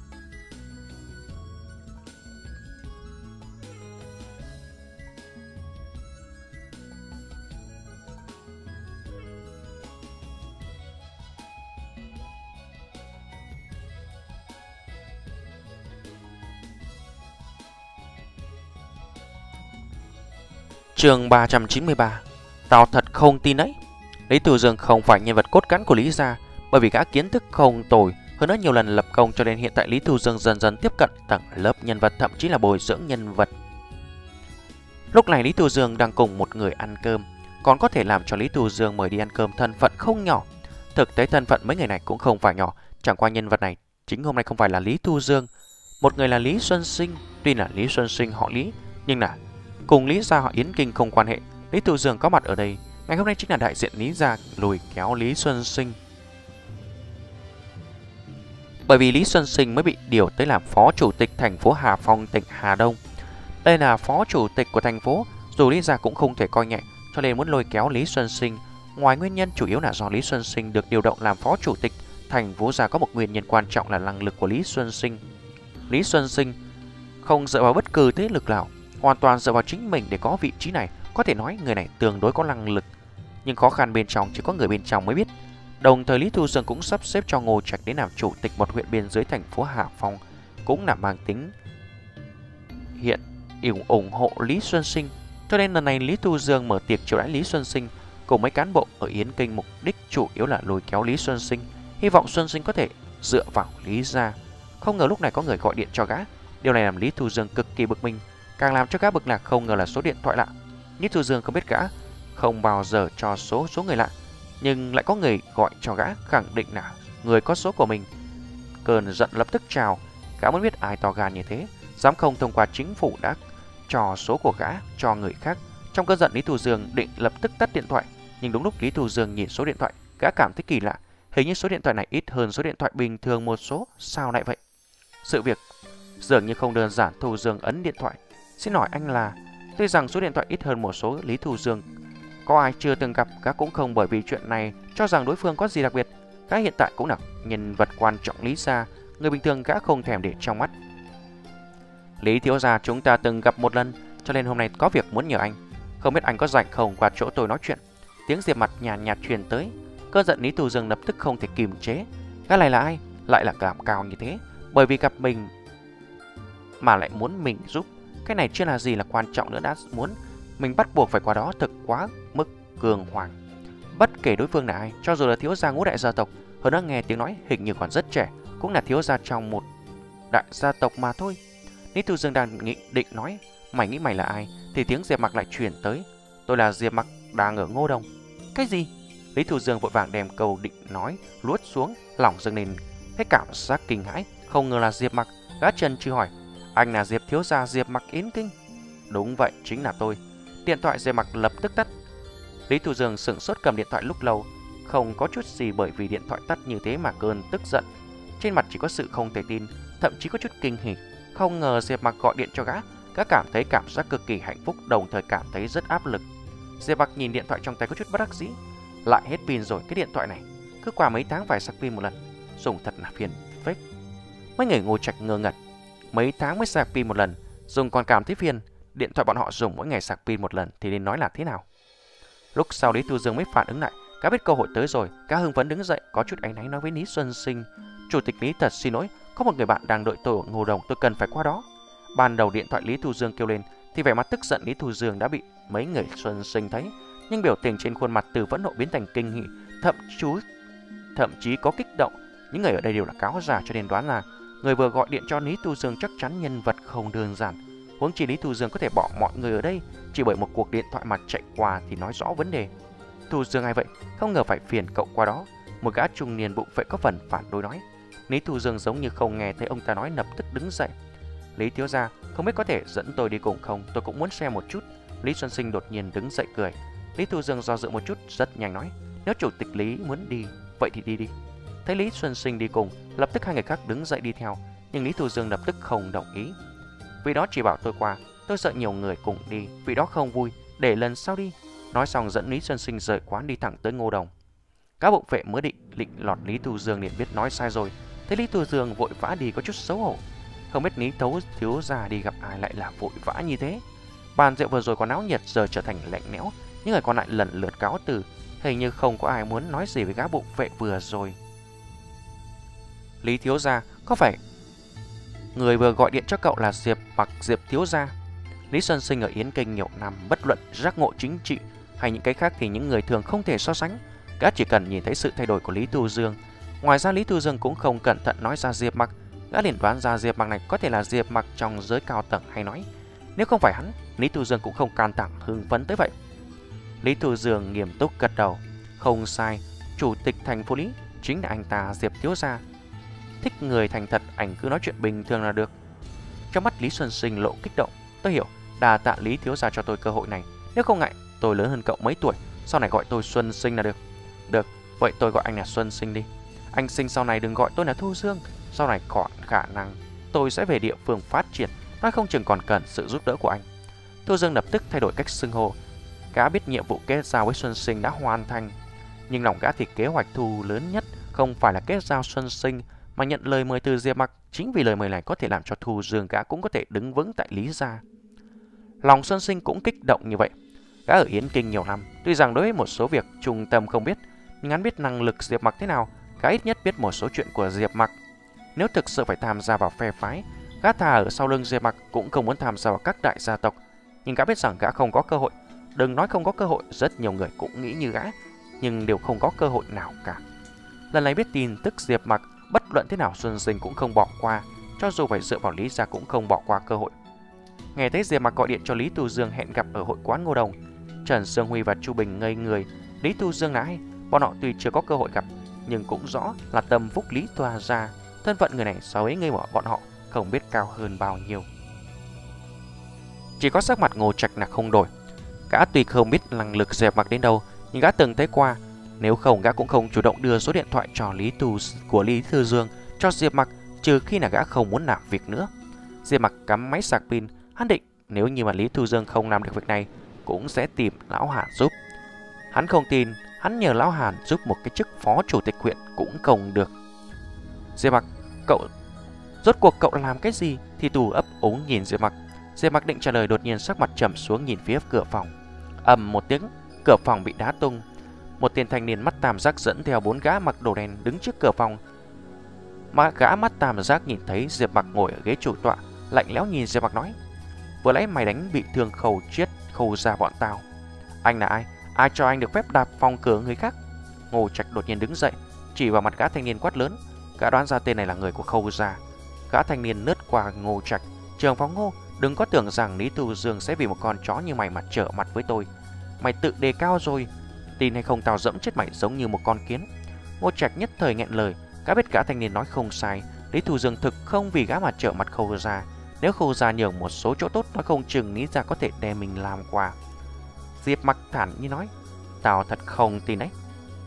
Chương ba trăm chín mươi ba. Tao thật không tin đấy. Lý Tu Dương không phải nhân vật cốt cán của Lý gia, bởi vì gã kiến thức không tồi, hơn nữa nhiều lần lập công, cho nên hiện tại Lý Tu Dương dần dần tiếp cận tầng lớp nhân vật, thậm chí là bồi dưỡng nhân vật. Lúc này Lý Tu Dương đang cùng một người ăn cơm, còn có thể làm cho Lý Tu Dương mời đi ăn cơm thân phận không nhỏ. Thực tế thân phận mấy người này cũng không phải nhỏ, chẳng qua nhân vật này chính hôm nay không phải là Lý Tu Dương. Một người là Lý Xuân Sinh, tuy là Lý Xuân Sinh họ Lý, nhưng là cùng Lý gia họ Yến Kinh không quan hệ. Lý Tu Dương có mặt ở đây ngày hôm nay chính là đại diện Lý gia lùi kéo Lý Xuân Sinh. Bởi vì Lý Xuân Sinh mới bị điều tới làm phó chủ tịch thành phố Hà Phong, tỉnh Hà Đông. Đây là phó chủ tịch của thành phố, dù Lý gia cũng không thể coi nhẹ, cho nên muốn lôi kéo Lý Xuân Sinh. Ngoài nguyên nhân chủ yếu là do Lý Xuân Sinh được điều động làm phó chủ tịch thành phố gia, có một nguyên nhân quan trọng là năng lực của Lý Xuân Sinh. Lý Xuân Sinh không dựa vào bất cứ thế lực nào, hoàn toàn dựa vào chính mình để có vị trí này. Có thể nói người này tương đối có năng lực, nhưng khó khăn bên trong chỉ có người bên trong mới biết. Đồng thời Lý Thu Dương cũng sắp xếp cho Ngô Trạch đến làm chủ tịch một huyện biên giới thành phố Hà Phong, cũng là mang tính hiện ủng ủng hộ Lý Xuân Sinh. Cho nên lần này Lý Thu Dương mở tiệc chiêu đãi Lý Xuân Sinh cùng mấy cán bộ ở Yến Kinh, mục đích chủ yếu là lôi kéo Lý Xuân Sinh, hy vọng Xuân Sinh có thể dựa vào Lý gia. Không ngờ lúc này có người gọi điện cho gã, điều này làm Lý Thu Dương cực kỳ bực mình, càng làm cho gã bực là không ngờ là số điện thoại lạ. Lý Thu Dương không biết gã không bao giờ cho số số người lạ, nhưng lại có người gọi cho gã, khẳng định là người có số của mình. Cơn giận lập tức trào, gã muốn biết ai to gan như thế, dám không thông qua chính phủ đã cho số của gã cho người khác. Trong cơn giận, Lý Thu Dương định lập tức tắt điện thoại, nhưng đúng lúc Lý Thu Dương nhìn số điện thoại, gã cảm thấy kỳ lạ, hình như số điện thoại này ít hơn số điện thoại bình thường một số, sao lại vậy? Sự việc dường như không đơn giản. Thu Dương ấn điện thoại. Xin hỏi anh là... Tuy rằng số điện thoại ít hơn một số, Lý Thu Dương có ai chưa từng gặp, gã cũng không bởi vì chuyện này cho rằng đối phương có gì đặc biệt. Gã hiện tại cũng là nhân vật quan trọng Lý gia, người bình thường gã không thèm để trong mắt. Lý thiếu gia, chúng ta từng gặp một lần, cho nên hôm nay có việc muốn nhờ anh. Không biết anh có rảnh không, qua chỗ tôi nói chuyện. Tiếng Diệp Mặc nhàn nhạt truyền tới. Cơn giận Lý Thu Dương lập tức không thể kiềm chế. Gã này là ai, lại là cảm cao như thế, bởi vì gặp mình mà lại muốn mình giúp. Cái này chưa là gì là quan trọng nữa, đã muốn mình bắt buộc phải qua đó, thực quá mức cường hoàng. Bất kể đối phương là ai, cho dù là thiếu gia ngũ đại gia tộc, hơn nữa nghe tiếng nói hình như còn rất trẻ, cũng là thiếu gia trong một đại gia tộc mà thôi. Lý Thu Dương đang nghĩ định nói mày nghĩ mày là ai, thì tiếng Diệp Mặc lại truyền tới. Tôi là Diệp Mặc, đang ở Ngô Đồng. Cái gì? Lý Thu Dương vội vàng đem câu định nói luốt xuống, lòng dâng lên cái cảm giác kinh hãi. Không ngờ là Diệp Mặc. Gã chân chưa hỏi, anh là Diệp thiếu gia Diệp Mặc Yến Kinh? Đúng vậy, chính là tôi. Điện thoại Diệp Mặc lập tức tắt. Lý Thu Dương sững sốt cầm điện thoại lúc lâu, không có chút gì bởi vì điện thoại tắt như thế mà cơn tức giận. Trên mặt chỉ có sự không thể tin, thậm chí có chút kinh hỉ. Không ngờ Diệp Mặc gọi điện cho gã. Gã cảm thấy cảm giác cực kỳ hạnh phúc, đồng thời cảm thấy rất áp lực. Diệp Mặc nhìn điện thoại trong tay có chút bất đắc dĩ. Lại hết pin rồi, cái điện thoại này cứ qua mấy tháng phải sạc pin một lần, dùng thật là phiền phức. Mấy người Ngô Trạch ngơ ngẩn, mấy tháng mới sạc pin một lần, dùng còn cảm thấy phiền. Điện thoại bọn họ dùng mỗi ngày sạc pin một lần thì nên nói là thế nào? Lúc sau Lý Thu Dương mới phản ứng lại, gã biết cơ hội tới rồi. Gã hưng phấn đứng dậy, có chút áy náy nói với Lý Xuân Sinh, chủ tịch Lý, thật xin lỗi, có một người bạn đang đợi tôi ở Ngô Đồng, tôi cần phải qua đó. Ban đầu điện thoại Lý Thu Dương kêu lên thì vẻ mặt tức giận Lý Thu Dương đã bị mấy người Xuân Sinh thấy, nhưng biểu tình trên khuôn mặt từ phẫn nộ biến thành kinh hỉ, thậm chí thậm chí có kích động. Những người ở đây đều là cáo già, cho nên đoán là người vừa gọi điện cho Lý Thu Dương chắc chắn nhân vật không đơn giản. Huống chi Lý Thu Dương có thể bỏ mọi người ở đây chỉ bởi một cuộc điện thoại mà chạy qua thì nói rõ vấn đề. Thu Dương ai vậy, không ngờ phải phiền cậu qua đó. Một gã trung niên bụng phệ có phần phản đối nói. Lý Thu Dương giống như không nghe thấy ông ta nói, lập tức đứng dậy. Lý thiếu gia, không biết có thể dẫn tôi đi cùng không, tôi cũng muốn xem một chút. Lý Xuân Sinh đột nhiên đứng dậy cười. Lý Thu Dương do dự một chút, rất nhanh nói, nếu chủ tịch Lý muốn đi, vậy thì đi đi. Thấy Lý Xuân Sinh đi cùng, lập tức hai người khác đứng dậy đi theo, nhưng Lý Thu Dương lập tức không đồng ý. Vì đó chỉ bảo tôi qua, tôi sợ nhiều người cùng đi, vì đó không vui, để lần sau đi. Nói xong dẫn Lý Xuân Sinh rời quán đi thẳng tới Ngô Đồng. Các bụng vệ mới định định lọt Lý Thu Dương liền biết nói sai rồi. Thấy Lý Thu Dương vội vã đi có chút xấu hổ. Không biết Lý Thấu thiếu gia đi gặp ai lại là vội vã như thế. Bàn rượu vừa rồi còn náo nhiệt giờ trở thành lạnh lẽo, những người còn lại lần lượt cáo từ, hình như không có ai muốn nói gì với gã bụng vệ vừa rồi. Lý thiếu gia, có phải người vừa gọi điện cho cậu là Diệp Mặc Diệp thiếu gia? Lý Xuân Sinh ở Yến Kinh nhiều năm, bất luận giác ngộ chính trị hay những cái khác thì những người thường không thể so sánh. Gã chỉ cần nhìn thấy sự thay đổi của Lý Thu Dương. Ngoài ra Lý Thu Dương cũng không cẩn thận nói ra Diệp Mặc. Gã liền đoán ra Diệp Mặc này có thể là Diệp Mặc trong giới cao tầng hay nói. Nếu không phải hắn, Lý Thu Dương cũng không can đảm hưng phấn tới vậy. Lý Thu Dương nghiêm túc gật đầu. Không sai, chủ tịch thành phố Lý chính là anh ta, Diệp thiếu gia. Thích người thành thật, anh cứ nói chuyện bình thường là được. Trong mắt Lý Xuân Sinh lộ kích động. Tôi hiểu, đà tạ Lý thiếu gia cho tôi cơ hội này. Nếu không ngại, tôi lớn hơn cậu mấy tuổi, sau này gọi tôi Xuân Sinh là được. Được, vậy tôi gọi anh là Xuân Sinh đi. Anh Sinh sau này đừng gọi tôi là Thu Dương. Sau này còn khả năng tôi sẽ về địa phương phát triển, nói không chừng còn cần sự giúp đỡ của anh. Thu Dương lập tức thay đổi cách xưng hô. Gã biết nhiệm vụ kết giao với Xuân Sinh đã hoàn thành, nhưng lòng gã thì kế hoạch thu lớn nhất không phải là kết giao Xuân Sinh, mà nhận lời mời từ Diệp Mặc. Chính vì lời mời này có thể làm cho Thu Dương gã cũng có thể đứng vững tại Lý gia. Lòng Xuân Sinh cũng kích động như vậy. Gã ở Yến Kinh nhiều năm, tuy rằng đối với một số việc trung tâm không biết, nhưng hắn biết năng lực Diệp Mặc thế nào. Gã ít nhất biết một số chuyện của Diệp Mặc. Nếu thực sự phải tham gia vào phe phái, gã thà ở sau lưng Diệp Mặc cũng không muốn tham gia vào các đại gia tộc. Nhưng gã biết rằng gã không có cơ hội. Đừng nói không có cơ hội, rất nhiều người cũng nghĩ như gã, nhưng đều không có cơ hội nào cả. Lần này biết tin tức Diệp Mặc, bất luận thế nào Xuân Sinh cũng không bỏ qua, cho dù phải dựa vào Lý gia cũng không bỏ qua cơ hội. Nghe thấy Diệp Mặc gọi điện cho Lý Tu Dương hẹn gặp ở hội quán Ngô Đồng, Trần Sương Huy và Chu Bình ngây người. Lý Tu Dương là ai? Bọn họ tuy chưa có cơ hội gặp, nhưng cũng rõ là tâm phúc Lý Tòa gia. Thân phận người này so với người bọn họ không biết cao hơn bao nhiêu. Chỉ có sắc mặt Ngô Trạch là không đổi. Gã tuy không biết năng lực Diệp Mặc đến đâu, nhưng gã từng thấy qua. Nếu không, gã cũng không chủ động đưa số điện thoại cho Lý Tu của Lý Tu Dương cho Diệp Mặc, trừ khi là gã không muốn làm việc nữa. Diệp Mặc cắm máy sạc pin, hắn định nếu như mà Lý Tu Dương không làm được việc này, cũng sẽ tìm Lão Hàn giúp. Hắn không tin, hắn nhờ Lão Hàn giúp một cái chức phó chủ tịch huyện cũng không được. Diệp Mặc, cậu rốt cuộc cậu làm cái gì? Thì Tù ấp úng nhìn Diệp Mặc. Diệp Mặc định trả lời, đột nhiên sắc mặt trầm xuống nhìn phía cửa phòng. Ầm một tiếng, cửa phòng bị đá tung. Một tên thanh niên mắt tam giác dẫn theo bốn gã mặc đồ đen đứng trước cửa phòng. Mà gã mắt tam giác nhìn thấy Diệp Mặc ngồi ở ghế chủ tọa, lạnh lẽo nhìn Diệp Mặc nói: vừa nãy mày đánh bị thương Khâu Chiết, Khâu gia bọn tao. Anh là ai? Ai cho anh được phép đạp phòng cửa người khác? Ngô Trạch đột nhiên đứng dậy, chỉ vào mặt gã thanh niên quát lớn. Gã đoán ra tên này là người của Khâu gia. Gã thanh niên lướt qua Ngô Trạch: Trường phóng Ngô, đừng có tưởng rằng Lý Tu Dương sẽ vì một con chó như mày mà trở mặt với tôi. Mày tự đề cao rồi, tin hay không tao dẫm chết mày giống như một con kiến. Ngô Trạch nhất thời nghẹn lời. Gã biết gã thanh niên nói không sai, Lý Tu Dương thực không vì gã mà trở mặt Khâu gia. Nếu Khâu gia nhường một số chỗ tốt, nói không chừng Lý gia có thể đem mình làm quà. Diệp Mặc thản như nói: tao thật không tin đấy.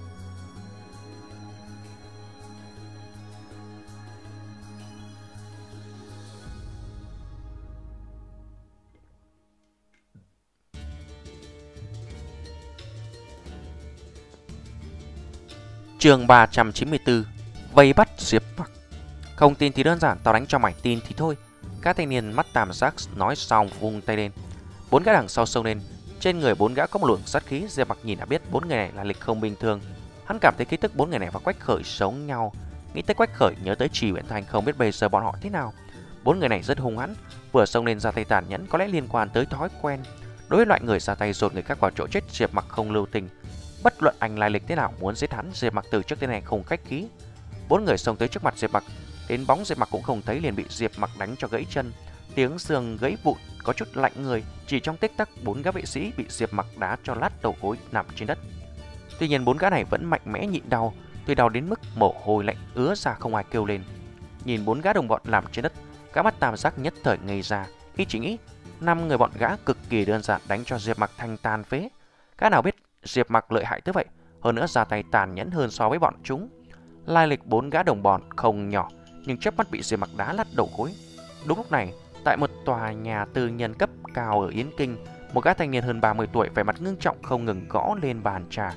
Chương ba trăm chín mươi tư. Vây bắt Diệp Mặc. Không tin thì đơn giản, tao đánh cho mày tin thì thôi. Các thanh niên mắt tam giác nói xong vung tay lên. Bốn gã đằng sau xông lên. Trên người bốn gã có một luồng sát khí. Diệp Mặc nhìn đã biết bốn người này là lịch không bình thường. Hắn cảm thấy khí tức bốn người này và Quách Khởi giống nhau. Nghĩ tới Quách Khởi, nhớ tới Trì Uyển Thành, không biết bây giờ bọn họ thế nào. Bốn người này rất hung hãn, vừa xông lên ra tay tàn nhẫn, có lẽ liên quan tới thói quen. Đối với loại người ra tay dồn người khác vào chỗ chết, Diệp Mặc không lưu tình. Bất luận anh lai lịch thế nào, muốn giết hắn, Diệp Mặc từ trước tới nay không khách khí. Bốn người xông tới trước mặt Diệp Mặc, đến bóng Diệp Mặc cũng không thấy liền bị Diệp Mặc đánh cho gãy chân. Tiếng xương gãy vụn có chút lạnh người, chỉ trong tích tắc bốn gã vệ sĩ bị Diệp Mặc đá cho lát đầu gối nằm trên đất. Tuy nhiên bốn gã này vẫn mạnh mẽ nhịn đau, tuy đau đến mức mồ hôi lạnh ứa ra không ai kêu lên. Nhìn bốn gã đồng bọn nằm trên đất, gã mắt tam giác nhất thời ngây ra, ý chỉ nghĩ năm người bọn gã cực kỳ đơn giản đánh cho Diệp Mặc thành tàn phế. Gã nào biết Diệp Mặc lợi hại tới vậy, hơn nữa ra tay tàn nhẫn hơn so với bọn chúng. Lai lịch bốn gã đồng bọn không nhỏ, nhưng chớp mắt bị Diệp Mặc đá lát đầu gối. Đúng lúc này, tại một tòa nhà tư nhân cấp cao ở Yến Kinh, một gã thanh niên hơn ba mươi tuổi vẻ mặt ngưng trọng không ngừng gõ lên bàn trà.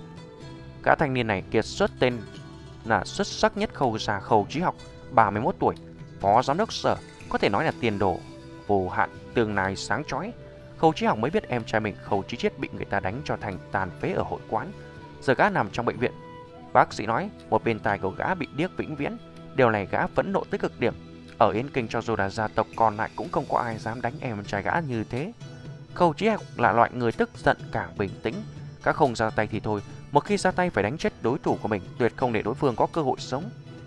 Gã thanh niên này kiệt xuất tên là xuất sắc nhất Khâu gia Khâu Chí Học, ba mươi mốt tuổi, phó giám đốc sở, có thể nói là tiền đồ vô hạn, tương lai sáng chói. Khâu Chí Học mới biết em trai mình Khâu Chí Chiết bị người ta đánh cho thành tàn phế ở hội quán, giờ gã nằm trong bệnh viện. Bác sĩ nói một bên tai của gã bị điếc vĩnh viễn, điều này gã phẫn nộ tới cực điểm. Ở Yến Kinh cho dù là gia tộc còn lại cũng không có ai dám đánh em trai gã như thế. Khâu Chí Học là loại người tức giận càng bình tĩnh, gã không ra tay thì thôi, một khi ra tay phải đánh chết đối thủ của mình, tuyệt không để đối phương có cơ hội sống.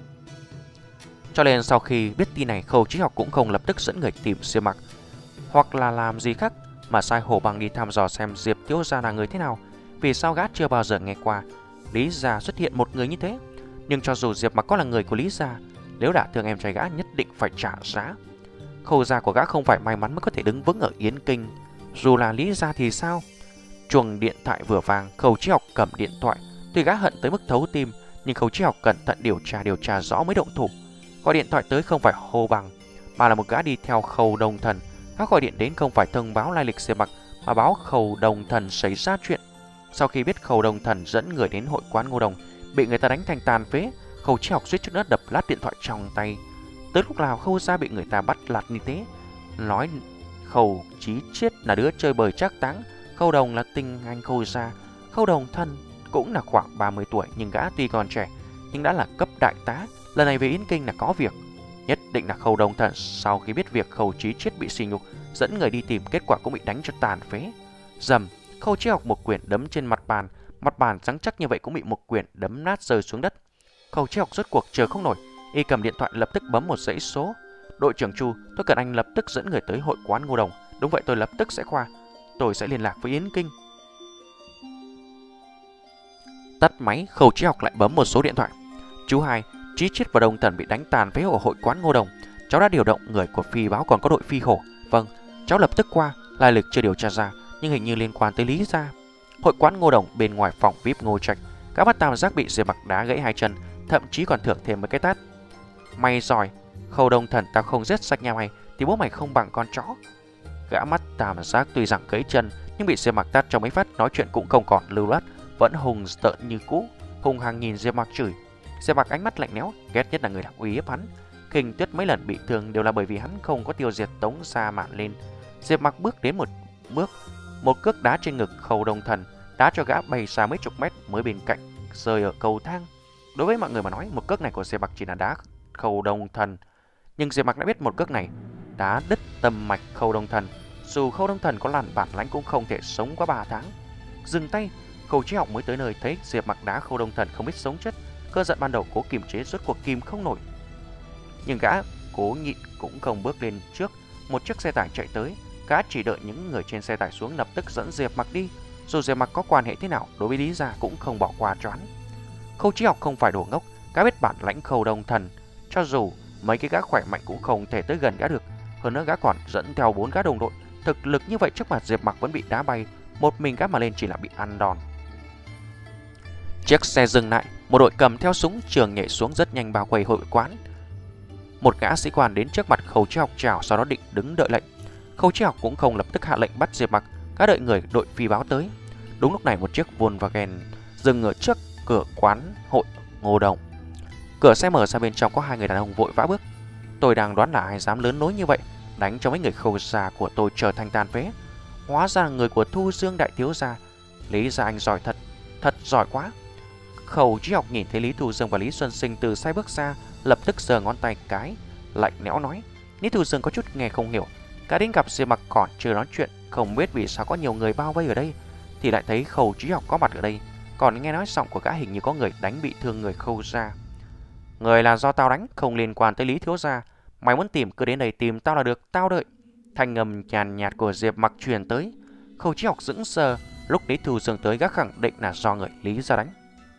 Cho nên sau khi biết tin này, Khâu Chí Học cũng không lập tức dẫn người tìm Diệp Mặc, hoặc là làm gì khác, mà sai Hồ Bằng đi thăm dò xem Diệp thiếu gia là người thế nào. Vì sao gã chưa bao giờ nghe qua Lý gia xuất hiện một người như thế? Nhưng cho dù Diệp Mặc có là người của Lý gia, nếu đả thương em trai gã nhất định phải trả giá. Khâu gia của gã không phải may mắn mới có thể đứng vững ở Yến Kinh, dù là Lý gia thì sao? Chuông điện thoại vừa vang, Khâu Chí Học cầm điện thoại. Tuy gã hận tới mức thấu tim, nhưng Khâu Chí Học cẩn thận điều tra điều tra rõ mới động thủ. Gọi điện thoại tới không phải Hồ Bằng, mà là một gã đi theo Khâu Đông Thần. Gã gọi điện đến không phải thông báo lai lịch Diệp Mặc, mà báo Khâu Đông Thần xảy ra chuyện. Sau khi biết Khâu Đông Thần dẫn người đến hội quán Ngô Đồng, bị người ta đánh thành tàn phế, Khâu Chí Học suýt chút nữa đập lát điện thoại trong tay. Tới lúc nào Khâu gia bị người ta bắt lạt như thế, nói Khâu Chí Chiết là đứa chơi bời trác táng, Khâu Đồng là tinh anh Khâu gia. Khâu Đông Thần cũng là khoảng ba mươi tuổi, nhưng gã tuy còn trẻ nhưng đã là cấp đại tá. Lần này về Yến Kinh là có việc, nhất định là Khâu Đông Thần sau khi biết việc Khâu Chí Chiết bị sỉ nhục, dẫn người đi tìm, kết quả cũng bị đánh cho tàn phế. Dầm, Khâu Chí Học một quyền đấm trên mặt bàn, mặt bàn trắng chắc như vậy cũng bị một quyền đấm nát rơi xuống đất. Khâu Chí Học rốt cuộc chờ không nổi, y cầm điện thoại lập tức bấm một dãy số. Đội trưởng Chu, tôi cần anh lập tức dẫn người tới hội quán Ngô Đồng. Đúng vậy, tôi lập tức sẽ qua. Tôi sẽ liên lạc với Yến Kinh. Tắt máy, Khâu Chí Học lại bấm một số điện thoại. Chú hai, Chí Chiết và Đông Thần bị đánh tàn phế ở hội quán Ngô Đồng. Cháu đã điều động người của phi báo, còn có đội phi hổ. Vâng, cháu lập tức qua. Lai lịch chưa điều tra ra, nhưng hình như liên quan tới Lý gia. Hội quán Ngô Đồng bên ngoài phòng vi ai pi Ngô Trạch, các bắt tam giác bị Diệp Mặc đá gãy hai chân, thậm chí còn thưởng thêm một cái tát. Mày giỏi, Khâu Đông Thần, tao không giết sạch nhà mày thì bố mày không bằng con chó. Gã mắt tam giác tuy rằng gãy chân nhưng bị Diệp Mặc tát trong mấy phát, nói chuyện cũng không còn lưu loát, vẫn hùng tợn như cũ, hùng hăng nhìn Diệp Mặc chửi. Diệp Mặc ánh mắt lạnh lẽo, ghét nhất là người làm uy hiếp hắn. Khinh Tuyết mấy lần bị thương đều là bởi vì hắn không có tiêu diệt Tống gia mạn lên. Diệp Mặc bước đến một bước, một cước đá trên ngực Khâu Đông Thần, đá cho gã bay xa mấy chục mét mới bên cạnh rơi ở cầu thang. Đối với mọi người mà nói, một cước này của Diệp Mặc chỉ là đá Khâu Đông Thần, nhưng Diệp Mặc đã biết một cước này đá đứt tâm mạch Khâu Đông Thần. Dù Khâu Đông Thần có làn bản lãnh cũng không thể sống qua ba tháng. Dừng tay, Khâu Chí Học mới tới nơi thấy Diệp Mặc đá Khâu Đông Thần không biết sống chết. Cơn giận ban đầu cố kiềm chế rốt cuộc kìm không nổi, nhưng gã cố nhịn cũng không bước lên trước. Một chiếc xe tải chạy tới, gã chỉ đợi những người trên xe tải xuống lập tức dẫn Diệp Mặc đi. Dù Diệp Mặc có quan hệ thế nào, đối với Lý gia cũng không bỏ qua cho hắn. Khâu Chí Học không phải đồ ngốc, gã biết bản lãnh Khâu Đông Thần, cho dù mấy cái gã khỏe mạnh cũng không thể tới gần gã được. Hơn nữa gã còn dẫn theo bốn gã đồng đội, thực lực như vậy trước mặt Diệp Mặc vẫn bị đá bay, một mình gã mà lên chỉ là bị ăn đòn. Chiếc xe dừng lại, một đội cầm theo súng trường nhảy xuống rất nhanh bao quanh hội quán. Một gã sĩ quan đến trước mặt Khâu Chí Học chào, sau đó định đứng đợi lệnh. Khâu Chí Học cũng không lập tức hạ lệnh bắt Diệp Mặc, gã đợi người đội phi báo tới. Đúng lúc này một chiếc Volkswagen dừng ở trước cửa quán hội Ngô Đồng. Cửa xe mở ra, bên trong có hai người đàn ông vội vã bước. Tôi đang đoán là ai dám lớn lối như vậy, đánh cho mấy người Khâu gia của tôi trở thành tàn phế. Hóa ra là người của Thu Dương đại thiếu gia. Lý gia anh giỏi thật, thật giỏi quá. Khâu Chí Học nhìn thấy Lý Thu Dương và Lý Xuân Sinh từ xe bước ra, lập tức giơ ngón tay cái, lạnh lẽo nói. Lý Thu Dương có chút nghe không hiểu, cả đến gặp Diệp Mặc còn chưa nói chuyện, không biết vì sao có nhiều người bao vây ở đây, thì lại thấy Khâu Chí Học có mặt ở đây. Còn nghe nói giọng của gã hình như có người đánh bị thương người Khâu gia. Người là do tao đánh, không liên quan tới Lý thiếu gia. Mày muốn tìm cứ đến đây tìm tao là được, tao đợi. Thanh âm nhàn nhạt của Diệp Mặc truyền tới. Khâu Chí Học sững sờ, lúc Lý Thu Dương tới gã khẳng định là do người Lý gia đánh.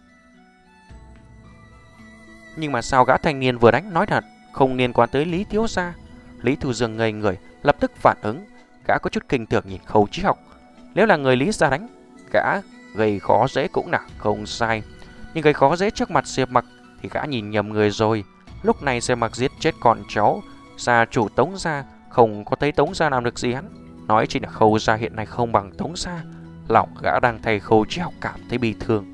Nhưng mà sao gã thanh niên vừa đánh nói thật không liên quan tới Lý thiếu gia? Lý Thu Dương ngây người, lập tức phản ứng, gã có chút kinh thường nhìn Khâu Chí Học. Nếu là người Lý gia đánh, gã gây khó dễ cũng là không sai, nhưng gây khó dễ trước mặt Diệp Mặc thì gã nhìn nhầm người rồi. Lúc này Diệp Mặc giết chết con cháu gia chủ Tống gia, không có thấy Tống gia làm được gì hắn. Nói chỉ là Khâu gia hiện nay không bằng Tống gia. Lòng gã đang thay Khâu Chí Học cảm thấy bi thương.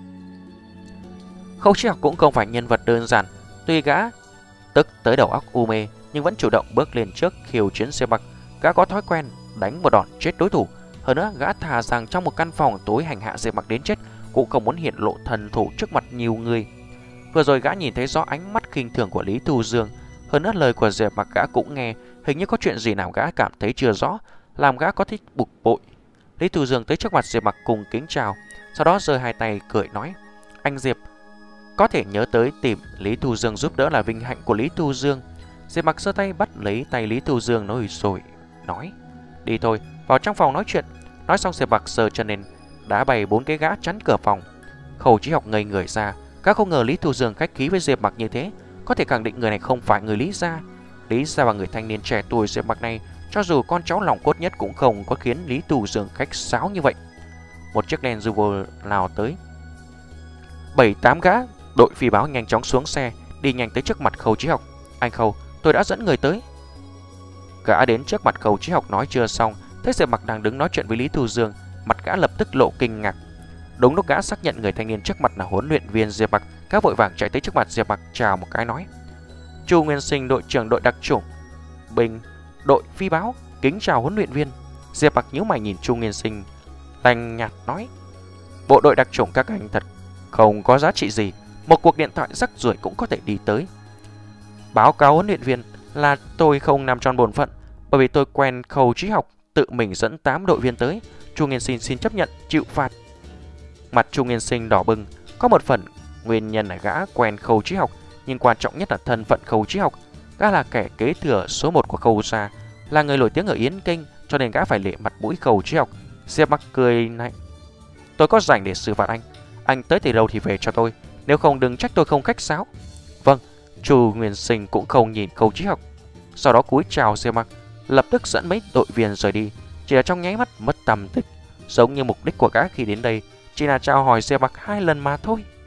Khâu Chí Học cũng không phải nhân vật đơn giản, tuy gã tức tới đầu óc u mê nhưng vẫn chủ động bước lên trước khiêu chiến Diệp Mặc. Gã có thói quen đánh một đòn chết đối thủ. Hơn nữa gã thà rằng trong một căn phòng tối hành hạ Diệp Mặc đến chết cũng không muốn hiện lộ thần thủ trước mặt nhiều người. Vừa rồi gã nhìn thấy rõ ánh mắt khinh thường của Lý Thu Dương, hơn nữa lời của Diệp Mặc gã cũng nghe, hình như có chuyện gì nào gã cảm thấy chưa rõ, làm gã có thích bực bội. Lý Thu Dương tới trước mặt Diệp Mặc cùng kính chào, sau đó giơ hai tay cười nói: "Anh Diệp, có thể nhớ tới tìm Lý Thu Dương giúp đỡ là vinh hạnh của Lý Thu Dương." Diệp Mặc giơ tay bắt lấy tay Lý Thu Dương nói rồi nói: "Đi thôi, vào trong phòng nói chuyện." Nói xong Diệp Mặc giơ chân lên đá bày bốn cái gã chắn cửa phòng. Khâu Chí Học ngây người ra, gã không ngờ Lý Thu Dương khách khí với Diệp Mặc như thế, có thể khẳng định người này không phải người Lý gia. Lý gia và người thanh niên trẻ tuổi Diệp Mặc này, cho dù con cháu lòng cốt nhất cũng không có khiến Lý Thu Dương khách sáo như vậy. Một chiếc Land Rover lao tới, bảy tám gã đội phi báo nhanh chóng xuống xe, đi nhanh tới trước mặt Khâu Chí Học. Anh Khâu, tôi đã dẫn người tới. Gã đến trước mặt Khâu Chí Học nói chưa xong, thấy Diệp Mặc đang đứng nói chuyện với Lý Thu Dương, mặt gã lập tức lộ kinh ngạc. Đúng lúc gã xác nhận người thanh niên trước mặt là huấn luyện viên Diệp Mặc, gã vội vàng chạy tới trước mặt Diệp Mặc chào một cái nói: Chu Nguyên Sinh, đội trưởng đội đặc chủng binh đội phi báo, kính chào huấn luyện viên. Diệp Mặc nhíu mày nhìn Chu Nguyên Sinh, lạnh nhạt nói: Bộ đội đặc chủng các anh thật không có giá trị gì, một cuộc điện thoại rắc rưởi cũng có thể đi tới. Báo cáo huấn luyện viên là tôi không làm tròn bổn phận, bởi vì tôi quen Khâu Chí Học, tự mình dẫn tám đội viên tới. Chu Nguyên Sinh xin chấp nhận chịu phạt. Mặt Chu Nguyên Sinh đỏ bừng, có một phần nguyên nhân là gã quen Khâu Chí Học, nhưng quan trọng nhất là thân phận Khâu Chí Học. Gã là kẻ kế thừa số một của Khâu gia, là người nổi tiếng ở Yến Kinh, cho nên gã phải lệ mặt mũi Khâu Chí Học. Diệp Mặc cười này: Tôi có rảnh để xử phạt anh, anh tới từ đâu thì về cho tôi, nếu không đừng trách tôi không khách sáo. Vâng. Chu Nguyên Sinh cũng không nhìn Khâu Chí Học, sau đó cúi chào Diệp Mặc, lập tức dẫn mấy đội viên rời đi, chỉ là trong nháy mắt mất tầm tích, giống như mục đích của gã khi đến đây chỉ là chào hỏi Diệp Mặc hai lần mà thôi.